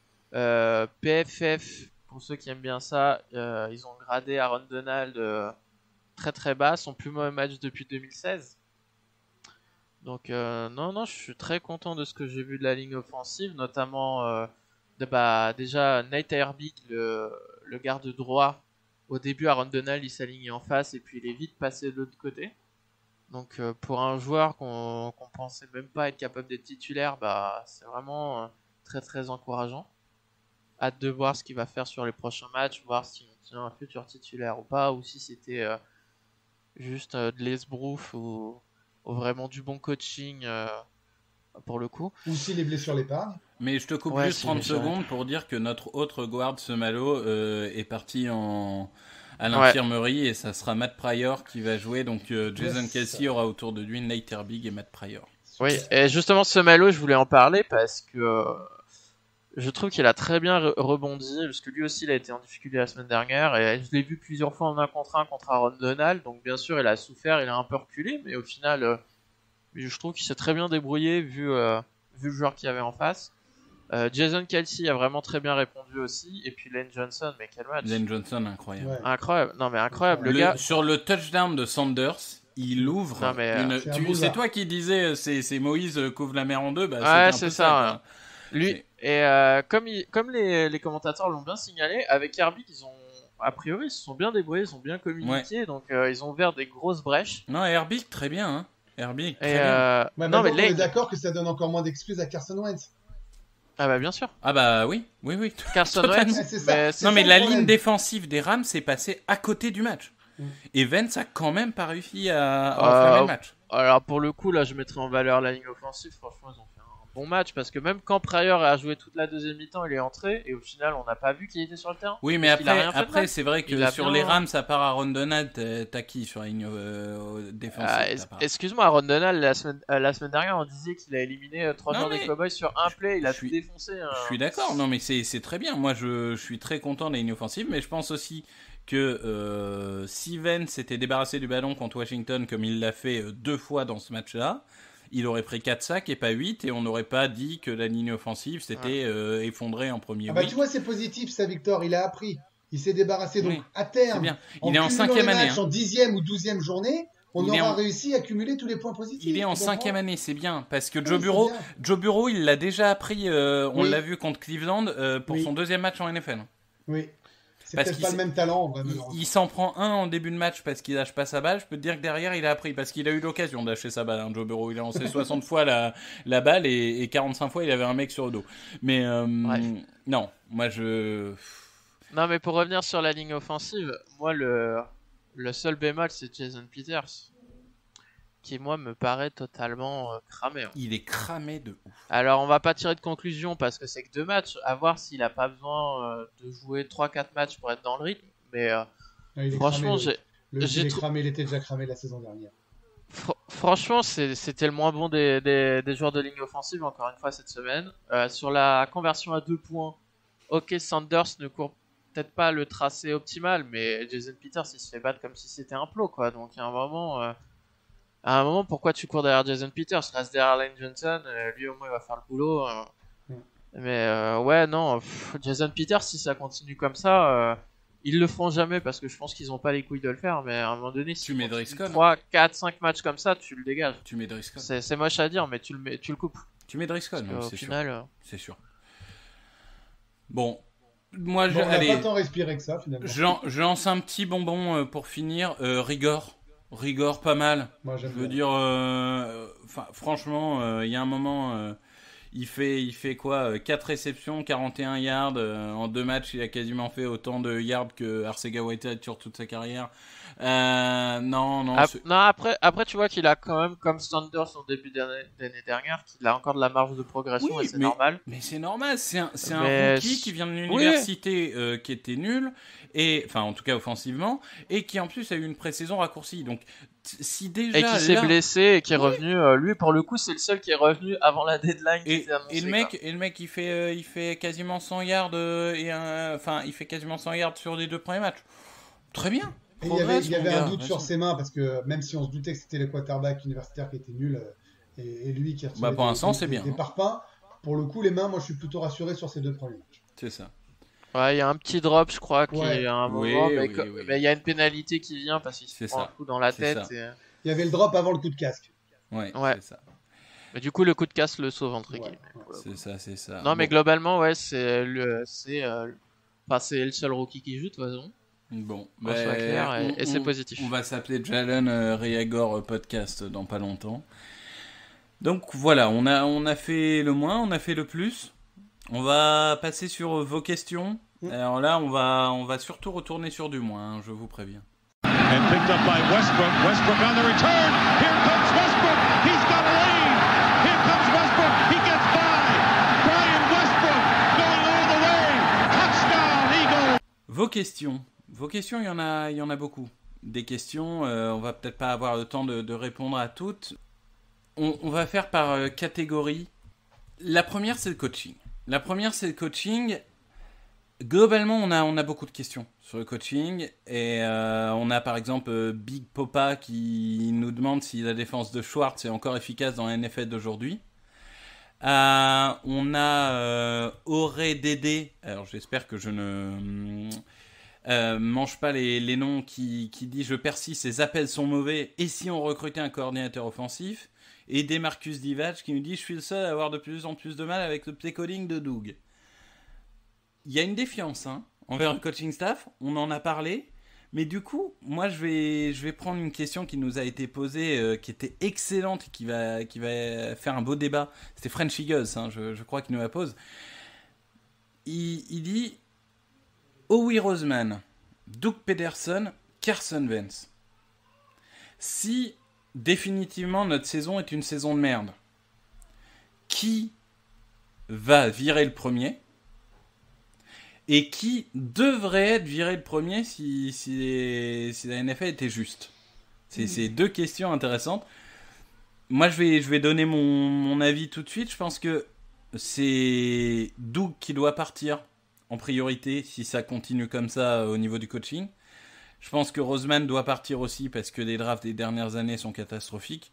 PFF, pour ceux qui aiment bien ça, ils ont gradé Aaron Donald très très bas, son plus mauvais match depuis 2016. Donc non, je suis très content de ce que j'ai vu de la ligne offensive, notamment déjà Nate Herbig, le garde droit. Au début, Aaron Donald il s'alignait en face et puis il est vite passé de l'autre côté. Donc pour un joueur qu'on pensait même pas être capable d'être titulaire, c'est vraiment très très encourageant. Hâte de voir ce qu'il va faire sur les prochains matchs, voir si on tient un futur titulaire ou pas, ou si c'était juste de l'esbrouf ou vraiment du bon coaching pour le coup. Ou si les blessures l'épargnent. Mais je te coupe juste 30 secondes pour dire que notre autre guard, Semalo, est parti à l'infirmerie et ça sera Matt Pryor qui va jouer. Donc Jason Kelsey aura autour de lui Nate Herbig et Matt Pryor. Oui, et justement Semalo, je voulais en parler parce que je trouve qu'il a très bien rebondi, parce que lui aussi il a été en difficulté la semaine dernière et je l'ai vu plusieurs fois en 1 contre 1 contre Aaron Donald, donc bien sûr il a souffert, il a un peu reculé, mais au final je trouve qu'il s'est très bien débrouillé vu le joueur qu'il y avait en face. Jason Kelsey a vraiment très bien répondu aussi, et puis Lane Johnson, mais quel match. Lane Johnson, incroyable. Ouais. Incroyable, non mais incroyable, le gars. Sur le touchdown de Sanders, il ouvre. Non, mais, c'est toi qui disais c'est Moïse couvre la mer en deux. Ouais, c'est ça. Lui, et comme les commentateurs l'ont bien signalé, avec Herbig, a priori, ils se sont bien débrouillés, ils ont bien communiqué, donc ils ont ouvert des grosses brèches. Non, Herbig, très bien, hein. Herbig, très bien. Non, mais on est d'accord que ça donne encore moins d'excuses à Carson Wentz. Ah bah bien sûr. Ah bah oui. Carson Wentz. Mais la ligne défensive des Rams s'est passée à côté du match. Et Wentz a quand même pas réussi à enfermer le match. Alors pour le coup, là, je mettrais en valeur la ligne offensive. Franchement, ils ont fait un bon match parce que même quand Pryor a joué toute la deuxième mi-temps, il est entré et au final, on n'a pas vu qu'il était sur le terrain. Oui, mais Il a rien fait de après mal. c'est vrai que Il a sur bien- les Rams, à part Aaron Donald, t'as qui sur la ligne défensive t'as pas. Excuse-moi, Aaron Donald, la semaine dernière, on disait qu'il a éliminé 3 Non, joueurs des mais Cowboys sur un play. Il a je tout suis- défoncé. Hein. Je suis d'accord, non mais c'est très bien. Moi je suis très content des lignes offensives, mais je pense aussi que si Vance s'était débarrassé du ballon contre Washington comme il l'a fait 2 fois dans ce match-là, il aurait pris 4 sacs et pas 8 et on n'aurait pas dit que la ligne offensive s'était effondrée en premier Ah bah, week. tu vois, c'est positif, ça, Victor. Il a appris. Il s'est débarrassé. Donc, Oui, à c'est terme, bien. en Il est en cumulant 5e les année. matchs Hein. en 10e ou 12e journée, on Il est aura en- réussi à cumuler tous les points positifs. Il est en tu comprends 5e année, c'est bien. Parce que Oui, Joe c'est Burrow, bien. Joe Burrow, il l'a déjà appris, on Oui. l'a vu contre Cleveland, pour Oui. son 2e match en NFL. Oui. C'est Parce peut-être qu'il pas s'est- le même talent, en vrai, Il malheureusement. s'en prend un en début de match parce qu'il lâche pas sa balle. Je peux te dire que derrière, il a appris parce qu'il a eu l'occasion de lâcher sa balle. Hein, Joe Burrow, il a lancé 60 fois la balle et 45 fois, il avait un mec sur le dos. Mais non, moi je... Non, mais pour revenir sur la ligne offensive, moi, le seul bémol, c'est Jason Peters. Qui, moi, me paraît totalement cramé. Hein. Il est cramé de ouf. Alors, on va pas tirer de conclusion parce que c'est que 2 matchs. À voir s'il a pas besoin de jouer 3-4 matchs pour être dans le rythme. Mais Ah, il est franchement, cramé, j'ai il est trou- cramé, il était déjà cramé la saison dernière. franchement, c'était le moins bon des joueurs de ligne offensive, encore une fois, cette semaine. Sur la conversion à 2 points, ok, Sanders ne court peut-être pas le tracé optimal, mais Jason Peters, il se fait battre comme si c'était un plot, quoi. Donc, à un moment, pourquoi tu cours derrière Jason Peters? Reste derrière Lane Johnson, lui au moins il va faire le boulot. Mais ouais, non, Jason Peters, si ça continue comme ça, ils le feront jamais parce que je pense qu'ils ont pas les couilles de le faire. Mais à un moment donné, si Tu mets Driscoll. 3, 4, 5 matchs comme ça, tu le dégages. Tu mets Driscoll. C'est moche à dire, mais tu le coupes. Tu mets Driscoll, non, Au c'est sûr. final, C'est sûr. Bon, moi, Bon, on n'a allez, pas tant respiré que ça, finalement. je lance un petit bonbon pour finir. Rigor. Rigor, pas mal. Moi, Je j'aime veux bien. dire, franchement, il y a un moment, il fait quoi 4 réceptions, 41 yards. En 2 matchs, il a quasiment fait autant de yards que Arcega Whitehead sur toute sa carrière. Non, après, tu vois qu'il a quand même, comme Sanders en début d'année dernière, qu'il a encore de la marge de progression Oui, et c'est normal. Mais c'est normal, c'est un Mais rookie qui vient de l'université qui était nul, et enfin en tout cas offensivement, et qui en plus a eu une pré-saison raccourcie. Donc si déjà Et qui s'est là- blessé et qui est revenu. Lui, pour le coup, c'est le seul qui est revenu avant la deadline qui Et, était annoncée. et le mec il fait quasiment 100 yards il fait quasiment 100 yards sur les 2 premiers matchs. Très bien. Et Progresse, il y avait mon un gars, doute sur vas-y. ses mains parce que même si on se doutait que c'était le quarterback universitaire qui était nul et lui qui recevait Bah, pour l'instant, c'est bien, des hein. parpaings, pour le coup, les mains, moi je suis plutôt rassuré sur ces 2 premiers matchs. C'est ça. Ouais, il y a un petit drop, je crois, qui Ouais. est à un Oui, moment, oui. mais il y a une pénalité qui vient parce qu'il se C'est prend ça. un coup dans la C'est tête. ça. Et... Il y avait le drop avant le coup de casque. Ouais, Ouais. c'est ça. Mais du coup, le coup de casse le sauve entre Ouais, guillemets. ouais. C'est ça. Non, mais Bon. globalement, ouais, c'est le seul rookie qui joue de toute façon. Bon, Qu'on soit clair, et c'est positif. On va s'appeler Jalen Reagor Podcast dans pas longtemps. Donc voilà, on a fait le moins, on a fait le plus. On va passer sur vos questions. Alors là, on va surtout retourner sur du moins, hein, je vous préviens. And picked up by Westbrook. Westbrook on the return. Here comes Westbrook. He's got a lead. Here comes Westbrook. He gets by. Brian Westbrook going all the way. Touchdown, Eagles. Vos questions, il y en a beaucoup. Des questions, on va peut-être pas avoir le temps de répondre à toutes. On va faire par catégorie. La première, c'est le coaching. Globalement, on a beaucoup de questions sur le coaching. Et on a par exemple Big Popa qui nous demande si la défense de Schwartz est encore efficace dans la NFL d'aujourd'hui. On a Auré Dédé. Alors j'espère que je ne mange pas les noms qui dit je persiste, ces appels sont mauvais. Et si on recrutait un coordinateur offensif? Et Demarcus Divac qui nous dit je suis le seul à avoir de plus en plus de mal avec le play calling de Doug. Il y a une défiance envers le coaching staff, on en a parlé, mais du coup, moi je vais prendre une question qui nous a été posée, qui était excellente et qui va faire un beau débat. C'était French Eagles, je crois qu'il nous la pose. Il dit Howie Roseman, Doug Peterson, Carson Wentz. Si définitivement notre saison est une saison de merde, qui va virer le premier et qui devrait être viré le premier si la NFL était juste. C'est deux questions intéressantes. Moi, je vais donner mon avis tout de suite. Je pense que c'est Doug qui doit partir en priorité si ça continue comme ça au niveau du coaching. Je pense que Roseman doit partir aussi parce que les drafts des dernières années sont catastrophiques.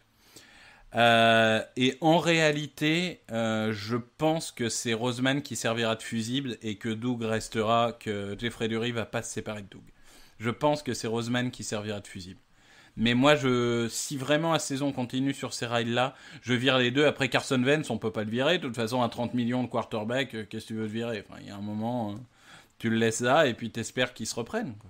Et en réalité, je pense que c'est Roseman qui servira de fusible et que Doug restera, que Jeffrey Lurie va pas se séparer de Doug. Je pense que c'est Roseman qui servira de fusible. Mais moi, si vraiment la saison continue sur ces rails-là, je vire les deux. Après Carson Wentz, on peut pas le virer. De toute façon, à 30 millions de quarterback, qu'est-ce que tu veux le virer ? Enfin, il y a un moment, tu le laisses là et puis t'espères qu'il se reprenne, quoi.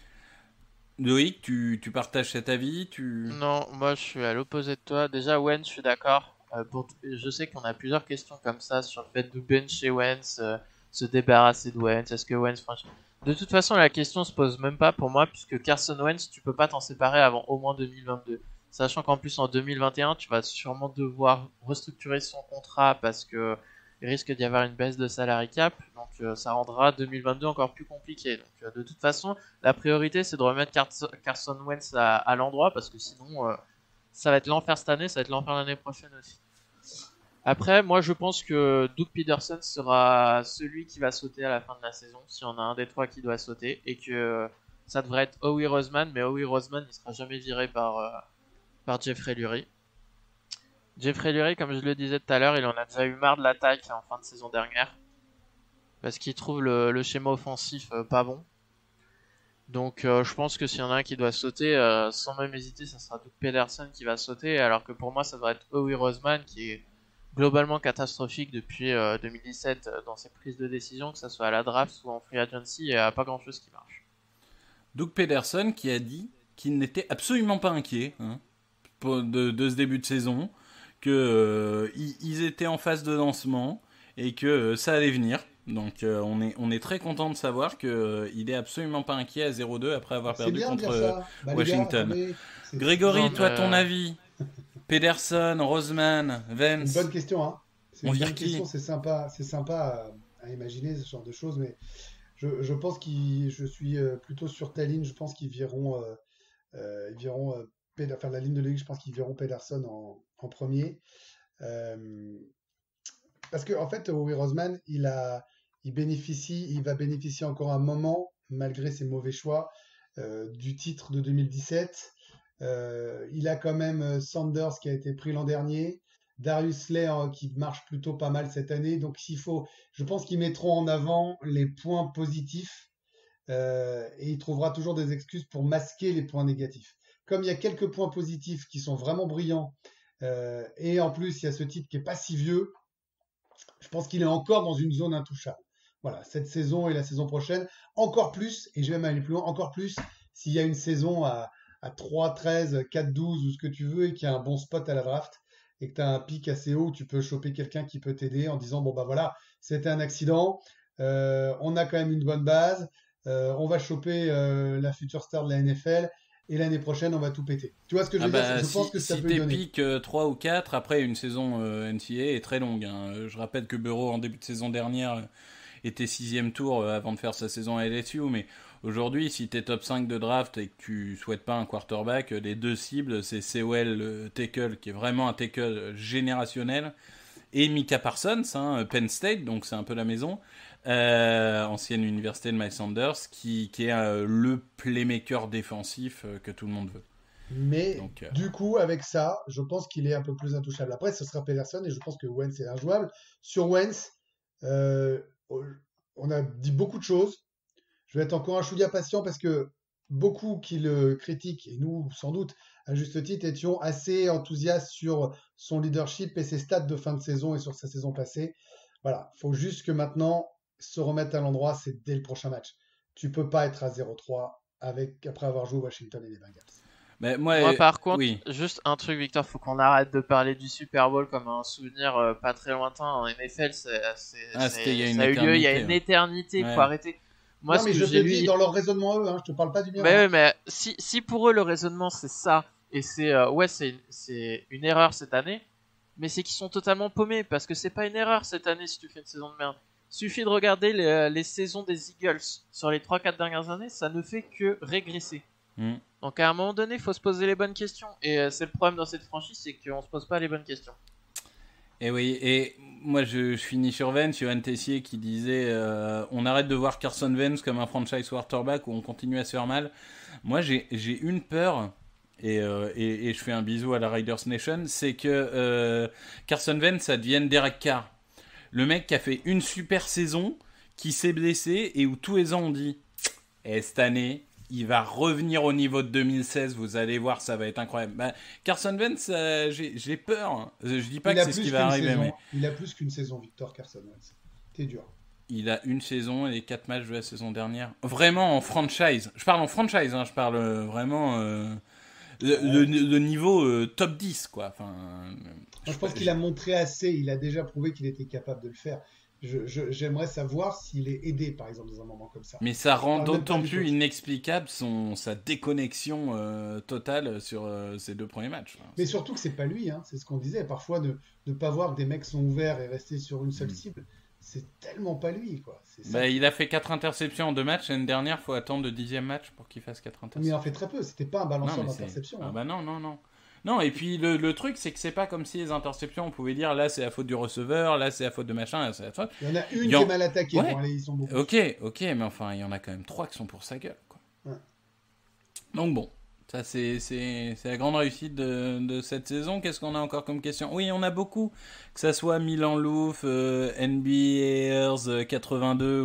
Loïc, tu partages cet avis Non, moi je suis à l'opposé de toi. Déjà, Wentz, je suis d'accord. Je sais qu'on a plusieurs questions comme ça sur le fait de bencher Wentz, se débarrasser de Wentz. Est-ce que Wentz, franchement... De toute façon, la question se pose même pas pour moi, puisque Carson Wentz, tu peux pas t'en séparer avant au moins 2022. Sachant qu'en plus, en 2021, tu vas sûrement devoir restructurer son contrat parce que il risque d'y avoir une baisse de salary cap, donc ça rendra 2022 encore plus compliqué. Donc de toute façon, la priorité c'est de remettre Carson Wentz à l'endroit, parce que sinon ça va être l'enfer cette année, ça va être l'enfer l'année prochaine aussi. Après, moi je pense que Doug Peterson sera celui qui va sauter à la fin de la saison, si on a un des trois qui doit sauter, et que ça devrait être Howie Roseman, mais Howie Roseman ne sera jamais viré par Jeffrey Lurie. Jeffrey Lurie, comme je le disais tout à l'heure, il en a déjà eu marre de l'attaque en fin de saison dernière. Parce qu'il trouve le schéma offensif pas bon. Donc je pense que s'il y en a un qui doit sauter, sans même hésiter, ça sera Doug Peterson qui va sauter. Alors que pour moi, ça devrait être Howie Roseman qui est globalement catastrophique depuis 2017 dans ses prises de décision, que ce soit à la draft ou en free agency, il n'y a pas grand chose qui marche. Doug Peterson qui a dit qu'il n'était absolument pas inquiet de ce début de saison, que ils étaient en phase de lancement et que ça allait venir. Donc on est très content de savoir qu'il est absolument pas inquiet à 0-2 après avoir perdu contre Washington. Les gars, Grégory, toi ton avis? Pederson, Roseman, Vance. Une bonne question, hein. C'est On une vire bonne qui? question, c'est sympa à imaginer ce genre de choses, mais je pense je suis plutôt sur ta ligne. Je pense qu'ils vireront, enfin la ligne de ligue. Je pense qu'ils vireront Pederson en premier, parce que en fait, Howie Roseman, il va bénéficier encore un moment, malgré ses mauvais choix, du titre de 2017. Il a quand même Sanders qui a été pris l'an dernier, Darius Slay qui marche plutôt pas mal cette année. Donc je pense qu'ils mettront en avant les points positifs, et il trouvera toujours des excuses pour masquer les points négatifs. Comme il y a quelques points positifs qui sont vraiment brillants, et en plus il y a ce type qui est pas si vieux, je pense qu'il est encore dans une zone intouchable. Voilà, cette saison et la saison prochaine, encore plus, et je vais même aller plus loin, encore plus s'il y a une saison à 3-13, 4-12 ou ce que tu veux, et qu'il y a un bon spot à la draft, et que tu as un pic assez haut où tu peux choper quelqu'un qui peut t'aider en disant bon bah voilà, c'était un accident, on a quand même une bonne base, on va choper la future star de la NFL, et l'année prochaine on va tout péter. Tu vois ce que je veux dire? Je pense que ça peut si donner. t'es pick 3 ou 4, après une saison NCAA est très longue, hein. Je rappelle que Burrow en début de saison dernière était 6ème tour avant de faire sa saison à LSU, mais aujourd'hui, si t'es top 5 de draft et que tu souhaites pas un quarterback, les deux cibles, c'est Sewell, tackle, qui est vraiment un tackle générationnel, et Micah Parsons, Penn State, donc c'est un peu la maison, ancienne université de Miles Sanders, qui est le playmaker défensif que tout le monde veut. Mais Donc, du coup, avec ça, je pense qu'il est un peu plus intouchable. Après, ce sera Pederson, et je pense que Wentz est injouable. Sur Wentz, on a dit beaucoup de choses. Je vais être encore un chouïa patient, parce que beaucoup qui le critiquent, et nous, sans doute, à juste titre, étions assez enthousiastes sur son leadership et ses stats de fin de saison et sur sa saison passée. Voilà, il faut juste que maintenant, se remettre à l'endroit, c'est dès le prochain match. Tu peux pas être à 0-3 après avoir joué Washington et les Bengals. Mais Moi, par contre, oui. juste un truc, Victor, faut qu'on arrête de parler du Super Bowl comme un souvenir pas très lointain. En NFL, C'était il y a ça a eu lieu il y a une éternité, Ouais. faut arrêter. Moi, non, ce mais que je j'ai te dis lu... dans leur raisonnement eux, hein, je te parle pas du mien. Mais si pour eux le raisonnement c'est ça, et c'est une erreur cette année, mais c'est qu'ils sont totalement paumés, parce que c'est pas une erreur cette année si tu fais une saison de merde. Suffit de regarder les saisons des Eagles sur les 3-4 dernières années, ça ne fait que régresser. Donc à un moment donné, il faut se poser les bonnes questions. Et c'est le problème dans cette franchise, c'est qu'on se pose pas les bonnes questions. Et oui, et moi je finis sur Vance, Johan Tessier qui disait on arrête de voir Carson Wentz comme un franchise quarterback où on continue à se faire mal. Moi j'ai une peur, et je fais un bisou à la Riders Nation, c'est que Carson Wentz ça devienne Derek Carr. Le mec qui a fait une super saison, qui s'est blessé et où tous les ans on dit cette année, il va revenir au niveau de 2016, vous allez voir, ça va être incroyable. Bah, Carson Wentz, j'ai peur. Hein. Je dis pas que c'est ce qui va arriver. Mais... Il a plus qu'une saison, Victor Carson Wentz. T'es dur. Il a une saison et les 4 matchs de la saison dernière. Vraiment en franchise. Je parle en franchise, hein. Je parle vraiment le niveau top 10, quoi. Enfin, je pense qu'il a montré assez, il a déjà prouvé qu'il était capable de le faire. J'aimerais savoir s'il est aidé, par exemple, dans un moment comme ça. Mais ça rend d'autant plus inexplicable sa déconnexion totale sur ces 2 premiers matchs. Mais surtout que c'est pas lui, hein. C'est ce qu'on disait. Parfois, de ne pas voir que des mecs sont ouverts et rester sur une seule cible, c'est tellement pas lui, quoi. Il a fait 4 interceptions en 2 matchs. L'année dernière, il faut attendre le 10e match pour qu'il fasse 4 interceptions. Mais il en fait très peu. C'était pas un balanceur d'interceptions. Ah bah non. Non, et puis le truc, c'est que c'est pas comme si les interceptions, on pouvait dire là c'est la faute du receveur, là c'est la faute de machin, là c'est la faute. Il y en a une qui est mal attaquée, ouais. Bon, allez, ils sont beaucoup. Ok, mais enfin, il y en a quand même 3 qui sont pour sa gueule, quoi. Ouais. Donc bon, ça c'est la grande réussite de cette saison. Qu'est-ce qu'on a encore comme question ? Oui, on a beaucoup, que ça soit Milan Louf, NBAers 82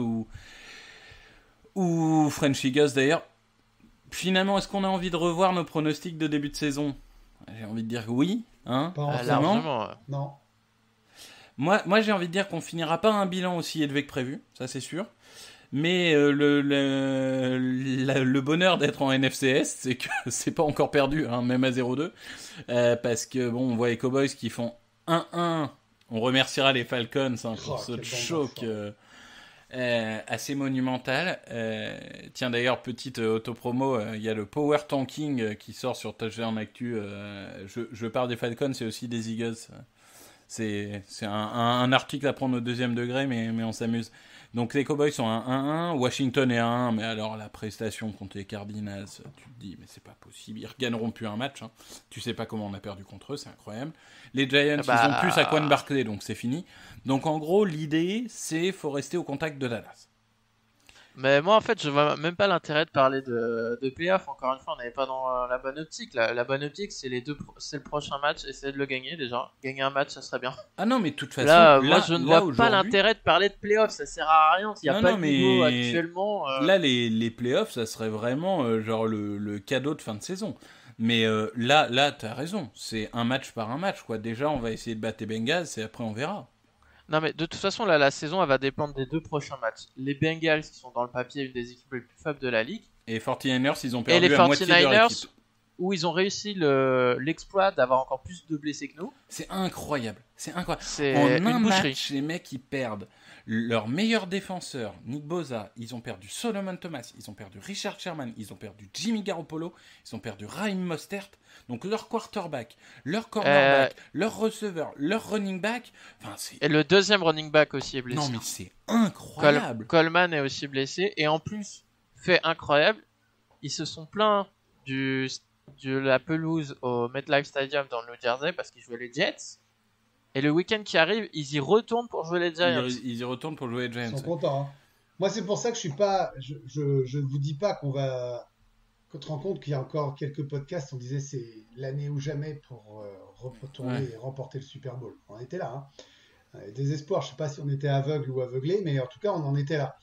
ou Frenchy Gus d'ailleurs. Finalement, est-ce qu'on a envie de revoir nos pronostics de début de saison ? J'ai envie de dire que oui, hein. Largement. Non. Moi, j'ai envie de dire qu'on finira pas un bilan aussi élevé que prévu, ça c'est sûr. Mais le bonheur d'être en NFCS, c'est que c'est pas encore perdu, hein, même à 0-2. Parce que bon, on voit les Cowboys qui font 1-1. On remerciera les Falcons pour ce choc assez monumental. Tiens, d'ailleurs, petite autopromo, il y a le Power Tanking qui sort sur Touchdown Actu. Je parle des Falcons, c'est aussi des Eagles. C'est un article à prendre au 2e degré, mais on s'amuse. Donc les Cowboys sont à 1-1, Washington est à 1, mais alors la prestation contre les Cardinals, tu te dis, mais c'est pas possible, ils regagneront plus un match. Hein. Tu sais pas comment on a perdu contre eux, c'est incroyable. Les Giants, ils ont plus à Quan Barkley, donc c'est fini. Donc en gros, l'idée, c'est faut rester au contact de Dallas. Mais moi, en fait, je vois même pas l'intérêt de parler de playoff. Encore une fois, on n'est pas dans la bonne optique. La bonne optique, c'est le prochain match. Essayer de le gagner déjà. Gagner un match, ça serait bien. Ah non, mais de toute façon, moi, je ne vois pas l'intérêt de parler de playoff. Ça sert à rien. Il n'y a pas de niveau actuellement. Là, les playoffs, ça serait vraiment genre le cadeau de fin de saison. Mais là, t'as raison. C'est un match par un match, quoi. Déjà, on va essayer de battre les Bengals et après, on verra. Non, mais de toute façon, là, la saison, elle va dépendre des 2 prochains matchs. Les Bengals, qui sont dans le papier, une des équipes les plus faibles de la ligue. Et les 49ers, ils ont perdu et les à moitié de leur 49ers, équipe. Où ils ont réussi l'exploit d'avoir encore plus de blessés que nous. C'est incroyable. C'est C'est en un boucherie. match, les mecs, ils perdent leur meilleur défenseur, Nick Bosa. Ils ont perdu Solomon Thomas. Ils ont perdu Richard Sherman. Ils ont perdu Jimmy Garoppolo. Ils ont perdu Raheem Mostert. Donc leur quarterback, leur cornerback, leur receveur, leur running back. Enfin, et le 2e running back aussi est blessé. Non, mais c'est incroyable. Coleman est aussi blessé. Et en plus, fait incroyable, ils se sont plaints de la pelouse au MetLife Stadium dans le New Jersey parce qu'ils jouaient les Jets. Et le week-end qui arrive, ils y retournent pour jouer les Giants. Ils y retournent pour jouer les Giants. Ils sont contents. Hein. Moi, c'est pour ça que je suis pas. Je vous dis pas qu'on va. Quand tu te rends compte qu'il y a encore quelques podcasts, on disait c'est l'année ou jamais pour retourner et remporter le Super Bowl. On était là. Hein. Désespoir. Je sais pas si on était aveugle ou aveuglé, mais en tout cas, on en était là.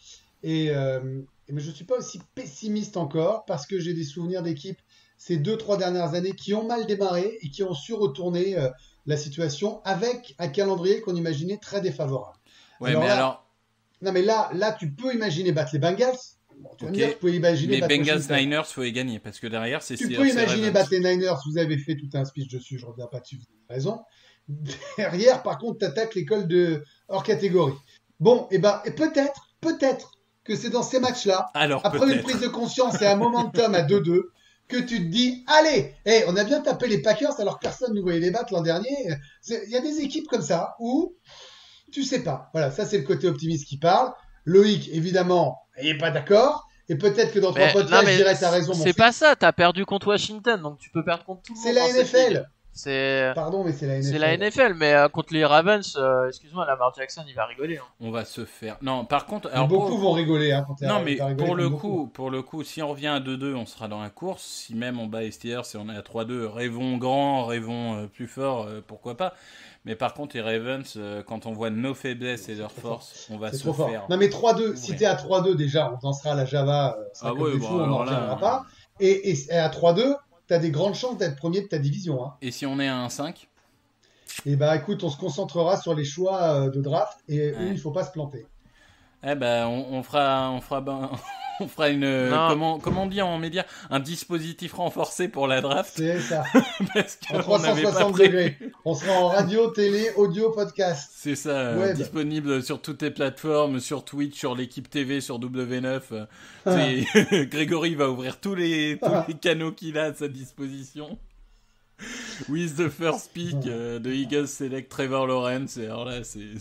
Mais je suis pas aussi pessimiste encore parce que j'ai des souvenirs d'équipes ces 2-3 dernières années qui ont mal démarré et qui ont su retourner la situation avec un calendrier qu'on imaginait très défavorable. Ouais, Non, mais là, tu peux imaginer battre les Bengals. Bon, tu vas me dire, tu peux imaginer les battre Bengals Niners, faut les gagner parce que derrière, c'est. Tu peux imaginer battre les Niners. Vous avez fait tout un speech dessus, je reviens pas dessus, vous avez raison. Derrière, par contre, t'attaques l'école de hors catégorie. Bon, et peut-être que c'est dans ces matchs-là, après une prise de conscience et un momentum à 2-2, que tu te dis, allez, on a bien tapé les Packers alors que personne ne voyait les battre l'an dernier. Il y a des équipes comme ça où tu sais pas. Voilà, ça c'est le côté optimiste qui parle. Loïc, évidemment, il n'est pas d'accord. Et peut-être que dans 3 podcasts, je dirais, t'as raison, mon c'est fils. pas ça, t'as perdu contre Washington, donc tu peux perdre contre tout le monde. C'est la dans cette ligue. NFL. Pardon, mais c'est la NFL. C'est la NFL, mais contre les Ravens, excuse-moi, Lamar Jackson, il va rigoler. Hein. On va se faire. Non, par contre, alors beaucoup vont rigoler quand t'es non, mais pour le coup, si on revient à 2-2, on sera dans la course. Si même on bat les Steelers, si on est à 3-2, rêvons grand, rêvons plus fort, pourquoi pas. Mais par contre, les Ravens, quand on voit nos faiblesses et leurs forces, on va se faire. Fort. Non, mais 3-2, si t'es à 3-2 déjà, on dansera à la Java, on n'en reviendra pas. Et à 3-2, t'as des grandes chances d'être premier de ta division. Hein. Et si on est à 1-5 ? Eh bah écoute, on se concentrera sur les choix de draft et où il faut pas se planter. Eh ben, on fera une comment on dit en média, un dispositif renforcé pour la draft. C'est ça. Parce que en 360 degrés. On sera en radio, télé, audio, podcast. C'est ça, disponible sur toutes les plateformes, sur Twitch, sur l'équipe TV, sur W9. Grégory va ouvrir tous les canaux qu'il a à sa disposition. With the first pick, the Eagles select Trevor Lawrence. Et alors là, c'est...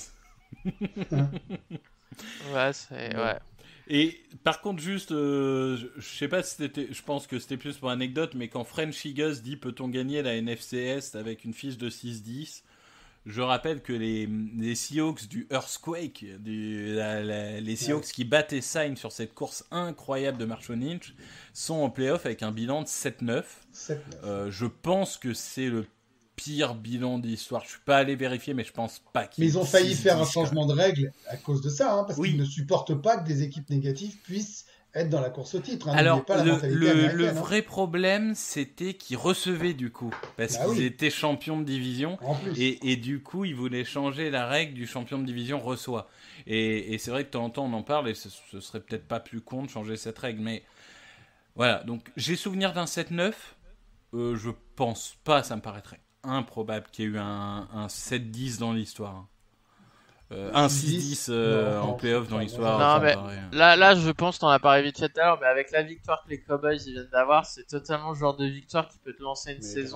ouais. Et par contre, juste, je sais pas si c'était, je pense que c'était plus pour anecdote, mais quand French Eagles dit peut-on gagner la NFC Est avec une fiche de 6-10, je rappelle que les Seahawks du Earthquake, les Seahawks qui battaient Sign sur cette course incroyable de Marshawn Lynch, sont en playoff avec un bilan de 7-9. Je pense que c'est le pire bilan d'histoire. Je suis pas allé vérifier, mais je pense pas qu'ils... Mais ils ont failli faire un changement de règle à cause de ça, parce qu'ils ne supportent pas que des équipes négatives puissent être dans la course au titre. Alors, le vrai problème, c'était qu'ils recevaient du coup, parce qu'ils étaient champions de division, et du coup, ils voulaient changer la règle du champion de division reçoit. Et c'est vrai que de temps en temps, on en parle, et ce serait peut-être pas plus con de changer cette règle, mais voilà. Donc, j'ai souvenir d'un 7-9, je pense pas, ça me paraîtrait improbable qu'il y ait eu un 7-10 dans l'histoire. Un 6-10 en playoff dans l'histoire. Non, mais là, je pense, t'en as parlé vite fait tout à l'heure, mais avec la victoire que les Cowboys viennent d'avoir, c'est totalement le genre de victoire qui peut te lancer une saison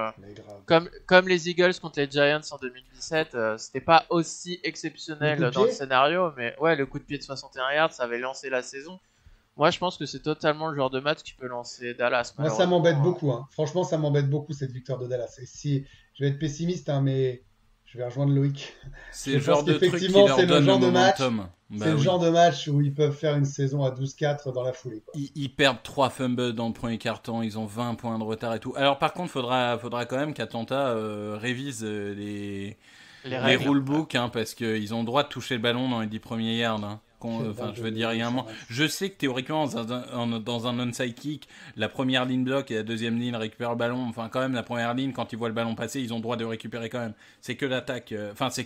comme les Eagles contre les Giants en 2017. C'était pas aussi exceptionnel dans le scénario, mais ouais, le coup de pied de 61 yards, ça avait lancé la saison. Moi, je pense que c'est totalement le genre de match qui peut lancer Dallas. Moi, ça m'embête beaucoup. Franchement, ça m'embête beaucoup, cette victoire de Dallas. Et si je vais être pessimiste, mais je vais rejoindre Loïc. C'est le genre de truc qui leur donne le momentum. C'est le genre de match où ils peuvent faire une saison à 12-4 dans la foulée. Quoi. Ils perdent 3 fumbles dans le premier quart-temps, ils ont 20 points de retard et tout. Alors par contre, faudra quand même qu'Atlanta révise les rulebooks, parce qu'ils ont le droit de toucher le ballon dans les 10 premiers yards. Je veux dire, il y a un moment. Je sais que théoriquement, dans un onside kick, la première ligne bloque et la deuxième ligne récupère le ballon. Enfin, quand même, la première ligne, quand ils voient le ballon passer, ils ont le droit de le récupérer quand même. C'est que l'attaque. C'est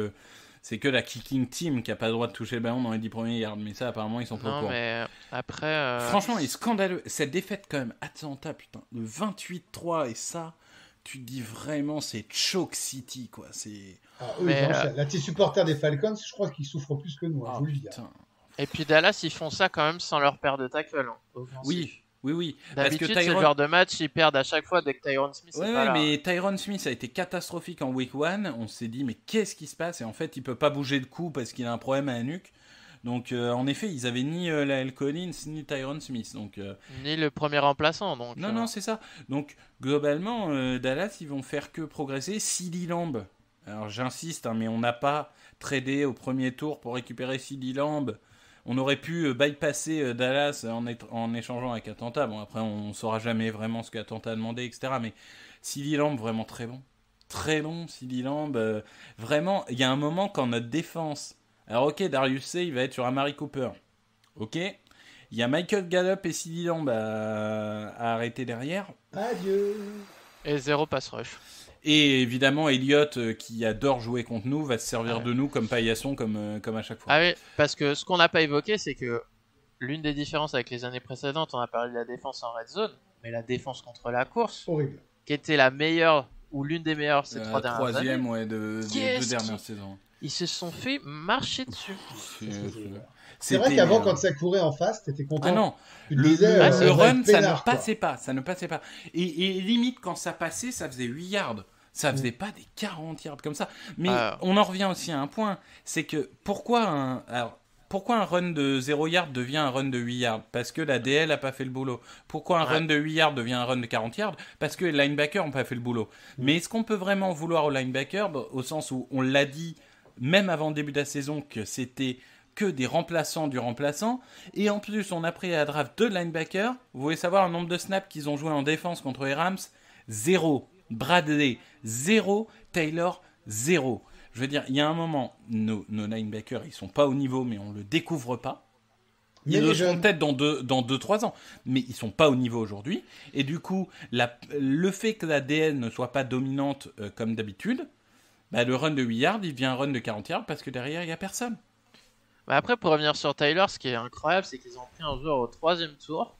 que la kicking team qui a pas le droit de toucher le ballon dans les 10 premiers yards. Mais ça, apparemment, ils sont pas au courant. Non, mais après. Franchement, il est scandaleux. Cette défaite, quand même, Atlanta, putain, le 28-3 et ça. Tu te dis vraiment, c'est Choke City, quoi. C'est. Là, tes supporters des Falcons, je crois qu'ils souffrent plus que nous. Je vous le dis. Et puis Dallas, ils font ça quand même sans leur paire de tackle. Oui. D'habitude, ce genre de match, ils perdent à chaque fois dès que Tyron Smith est pas là. Mais Tyron Smith a été catastrophique en week 1. On s'est dit, mais qu'est-ce qui se passe ? Et en fait, il peut pas bouger le cou parce qu'il a un problème à la nuque. Donc, en effet, ils avaient ni Lael Collins, ni Tyron Smith. Donc, ni le premier remplaçant. Donc, non, c'est ça. Donc, globalement, Dallas, ils vont faire que progresser. CeeDee Lamb. Alors, j'insiste, mais on n'a pas tradé au premier tour pour récupérer CeeDee Lamb. On aurait pu bypasser Dallas en échangeant avec Atlanta. Bon, après, on ne saura jamais vraiment ce qu'Atlanta a demandé, etc. Mais CeeDee Lamb, vraiment très bon. Très bon, CeeDee Lamb. Vraiment, il y a un moment quand notre défense... Alors, ok, Darius Slay, il va être sur Amari Cooper. Ok. Il y a Michael Gallup et CeeDee Lamb à arrêter derrière. Adieu. Et 0 pass rush. Et évidemment, Elliott, qui adore jouer contre nous, va se servir de nous comme paillasson, comme à chaque fois. Ah oui, parce que ce qu'on n'a pas évoqué, c'est que l'une des différences avec les années précédentes, on a parlé de la défense en red zone, mais la défense contre la course, horrible, qui était la meilleure ou l'une des meilleures ces 3 dernières années. Troisième, ouais, des Qu'est-ce 2 dernières qui- saisons. Ils se sont fait marcher dessus. C'est vrai C'était qu'avant, merde. quand ça courait en face, t'étais content. Ah non, Tu te le, disais, le- ça le va run, être ça peinard, ne quoi. passait pas, ça ne passait pas. Et limite, quand ça passait, ça faisait 8 yards. Ça faisait pas des 40 yards comme ça. Mais on en revient aussi à un point, c'est que pourquoi un run de 0 yards devient un run de 8 yards? Parce que la DL a pas fait le boulot. Pourquoi un run de 8 yards devient un run de 40 yards? Parce que les linebackers n'ont pas fait le boulot. Mais est-ce qu'on peut vraiment vouloir aux linebackers, au sens où on l'a dit, même avant le début de la saison, que c'était que des remplaçants du remplaçant, et en plus on a pris à la draft 2 linebackers. Vous voulez savoir le nombre de snaps qu'ils ont joué en défense contre les Rams? 0. Bradley 0. Taylor 0. Je veux dire, il y a un moment, nos linebackers, ils sont pas au niveau, mais on le découvre pas. Ils le seront peut-être dans 2-3 ans, mais ils sont pas au niveau aujourd'hui. Et du coup, le fait que la DL ne soit pas dominante comme d'habitude, bah, le run de 8 yards, il devient un run de 40 yards parce que derrière, il y a personne. Mais après, pour revenir sur Taylor, ce qui est incroyable, c'est qu'ils ont pris un joueur au 3e tour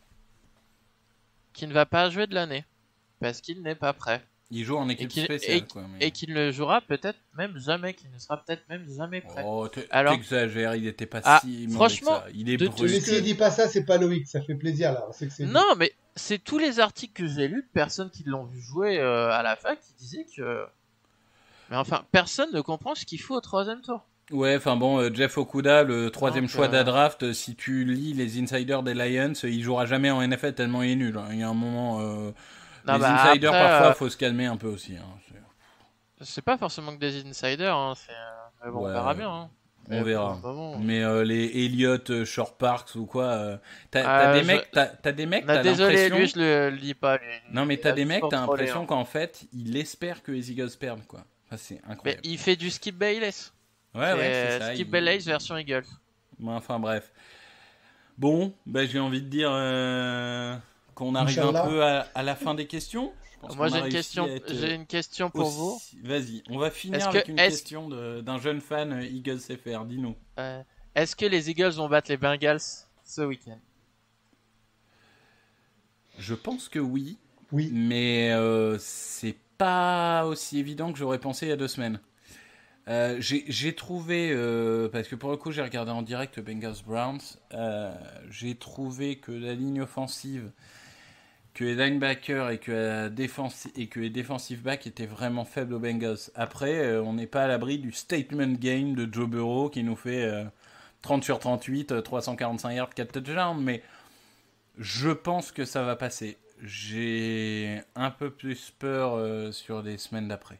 qui ne va pas jouer de l'année parce qu'il n'est pas prêt. Il joue en équipe spéciale, quoi. Et qu'il ne jouera peut-être même jamais, qu'il ne sera peut-être même jamais prêt. Oh, Alors, t'exagères, il était pas si mauvais franchement, que ça. Il est de brut. Mais s'il dit pas ça, c'est pas Loïc, ça fait plaisir là. On sait que c'est Non, mais c'est tous les articles que j'ai lus de personnes qui l'ont vu jouer à la fac qui disaient que. Mais enfin, personne ne comprend ce qu'il faut au 3e tour. Ouais, enfin bon, Jeff Okuda, le 3e Donc, choix de la draft, si tu lis les insiders des Lions, il jouera jamais en NFL tellement il est nul. Hein. Il y a un moment, les insiders après, parfois, faut se calmer un peu aussi. Hein. C'est pas forcément que des insiders, hein, mais bon, Ouais, on verra bien. Hein. On verra. Bon. Mais les Elliott, Short Parks ou quoi, t'as des mecs, t'as des mecs, t'as désolé, l'impression. lui je le lis pas. Lui. Non, mais t'as des mecs, t'as l'impression l'impression qu'en fait, il espère que les Eagles perdent, quoi. Enfin, c'est Mais incroyable. il fait du Skip Bayless. Ouais, c'est ça. Skip Bayless version Eagles. Enfin, bref. Bon, bah, j'ai envie de dire qu'on arrive Inch'Allah. un peu à la fin des questions. Je pense Moi qu'on a j'ai une question pour vous. Vas-y, on va finir Est-ce avec que- une est-ce- question d'un jeune fan Eagles FR. Dis-nous. Est-ce que les Eagles vont battre les Bengals ce week-end? Je pense que oui, Oui. mais c'est pas aussi évident que j'aurais pensé il y a 2 semaines. J'ai trouvé, parce que pour le coup j'ai regardé en direct Bengals Browns, j'ai trouvé que la ligne offensive, que les linebackers et que les defensive backs étaient vraiment faibles aux Bengals. Après, on n'est pas à l'abri du statement game de Joe Burrow qui nous fait 30 sur 38, 345 yards, 4 touchdowns, mais je pense que ça va passer. J'ai un peu plus peur sur les semaines d'après.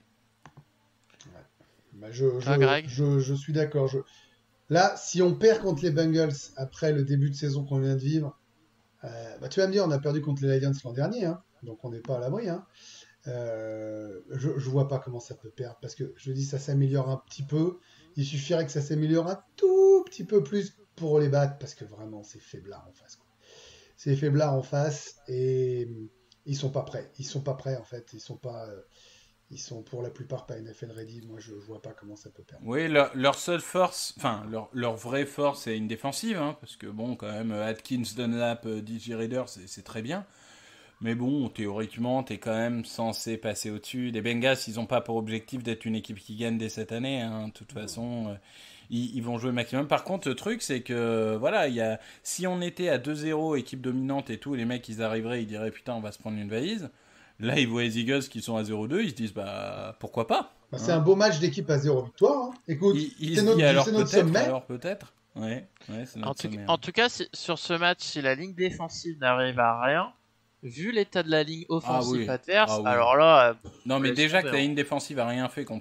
Bah, Greg. je suis d'accord. Là, si on perd contre les Bengals après le début de saison qu'on vient de vivre, bah, tu vas me dire, on a perdu contre les Lions l'an dernier, hein, donc on n'est pas à l'abri. Hein. Je vois pas comment ça peut perdre, parce que je dis ça s'améliore un petit peu. Il suffirait que ça s'améliore un tout petit peu plus pour les battre, parce que vraiment c'est faiblard en face. Quoi. C'est faiblard en face et ils sont pas prêts. Ils sont pas prêts en fait. Ils sont pour la plupart pas NFL ready. Moi, je vois pas comment ça peut perdre. Oui, leur seule force, enfin, leur vraie force, c'est une défensive, hein, parce que bon, quand même, Atkins, Dunlap, DJ Reader, c'est très bien. Mais bon, théoriquement, t'es quand même censé passer au-dessus. Les Bengals, ils n'ont pas pour objectif d'être une équipe qui gagne dès cette année. Hein. De toute façon, ils vont jouer maximum. Par contre, le truc, c'est que, voilà, si on était à 2-0, équipe dominante et tout, les mecs, ils arriveraient, ils diraient, putain, on va se prendre une valise. Là, ils voient les Eagles qui sont à 0-2, ils se disent, bah, pourquoi pas Bah, c'est un beau match d'équipe à 0 victoire. Hein. Écoute, ils c'est se notre, disent, alors c'est notre peut-être, sommet. alors peut-être. Ouais, c'est notre sommet. En tout cas, sur ce match, si la ligne défensive n'arrive à rien, vu l'état de la ligne offensive oui. adverse, Ah oui. alors là. Non, mais laisse déjà que tomber, la hein. ligne défensive a rien fait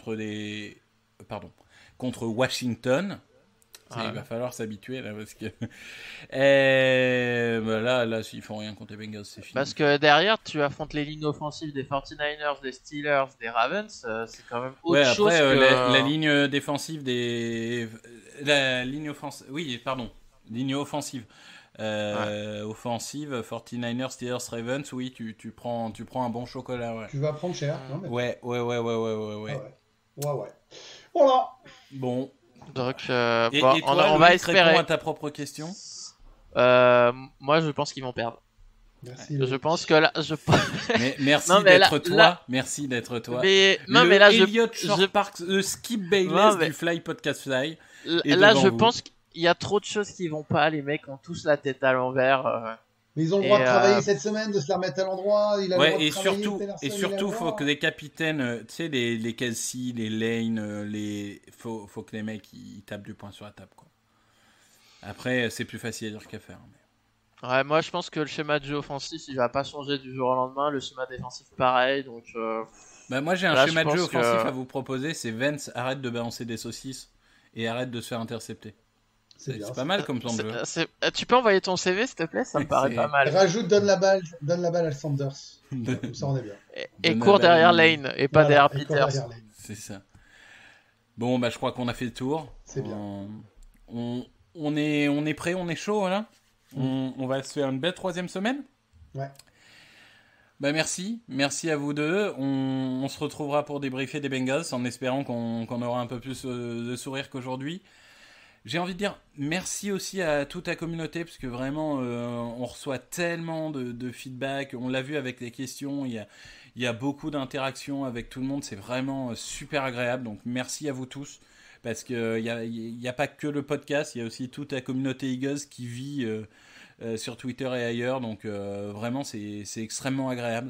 contre Washington. Ça, Ouais. il va falloir s'habituer là parce que là s'ils font rien contre les Bengals, c'est fini. Parce que derrière, tu affrontes les lignes offensives des 49ers, des Steelers, des Ravens, c'est quand même autre Ouais, chose après que. la ligne défensive ligne offensive. Offensive, 49ers, Steelers, Ravens, oui, tu prends un bon chocolat, ouais. Tu vas prendre cher. Non, mais... Ouais. Ah ouais. Voilà. Bon. Donc, Et bon, toi, on va Loïc, réponds espérer. à ta propre question. Moi, je pense qu'ils vont perdre. Merci. Je pense que là, Mais merci Non, mais d'être toi. là- Merci d'être toi. mais non, Le mais là, Elliot Short Park, Skip Bayless Non, mais- du Fly Podcast Fly. est là, devant je vous. pense qu'il y a trop de choses qui vont pas. Les mecs ont tous la tête à l'envers. Mais ils ont le droit Et, de travailler cette semaine, de se la remettre à l'endroit. Il a le droit Ouais, de et travailler, surtout, Peterson, et il a le surtout, faut droit. que les capitaines, tu sais, les Kelsey, les Lane, faut que les mecs ils tapent du poing sur la table, quoi. Après, c'est plus facile à dire qu'à faire. Mais... Ouais, moi, je pense que le schéma de jeu offensif, il va pas changer du jour au lendemain. Le schéma défensif, pareil. Donc, Bah, moi, j'ai un Là, schéma je de jeu pense que- offensif à vous proposer. C'est Vance, arrête de balancer des saucisses et arrête de se faire intercepter. C'est bien. C'est pas mal comme plan de jeu. tu peux envoyer ton CV, s'il te plaît? Ça me paraît C'est- pas mal. Rajoute, donne la balle à Sanders. Comme ça, on est bien. Et Donne cours la balle derrière à- Lane et pas Voilà, derrière et Peters. derrière Lane. C'est ça. Bon, bah, je crois qu'on a fait le tour. C'est bien. On est prêt, on est chaud, là. On va se faire une belle 3e semaine. Ouais. Bah merci à vous deux. On se retrouvera pour débriefer des Bengals en espérant qu'on aura un peu plus de sourire qu'aujourd'hui. J'ai envie de dire merci aussi à toute la communauté parce que vraiment on reçoit tellement de feedback. On l'a vu avec les questions, il y a beaucoup d'interactions avec tout le monde. C'est vraiment super agréable. Donc merci à vous tous parce qu'il n'y a pas que le podcast, il y a aussi toute la communauté Eagles qui vit sur Twitter et ailleurs. Donc vraiment c'est extrêmement agréable.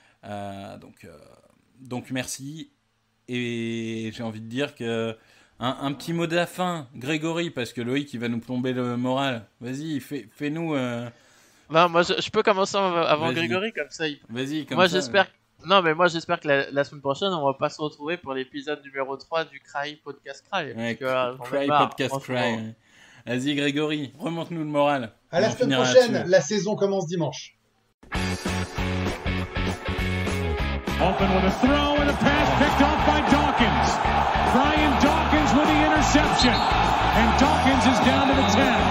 Donc merci. Et j'ai envie de dire que un petit mot de la fin, Grégory, parce que Loïc il va nous plomber le moral. Vas-y, fais-nous. Non, moi, je peux commencer avant Vas-y. Grégory, comme ça. Vas-y, comme Moi, ça. j'espère. Non, mais moi, j'espère que la semaine prochaine, on va pas se retrouver pour l'épisode numéro 3 du Cry Podcast Cry. Ouais, parce que, là, j'en ai Cry marre, Podcast franchement. Cry. Ouais. Vas-y, Grégory, remonte-nous le moral. À la On semaine finira prochaine, là-dessus. la saison commence dimanche. Open with a throw and a pass picked off by Dawkins. Brian Dawkins with the interception. And Dawkins is down to the 10.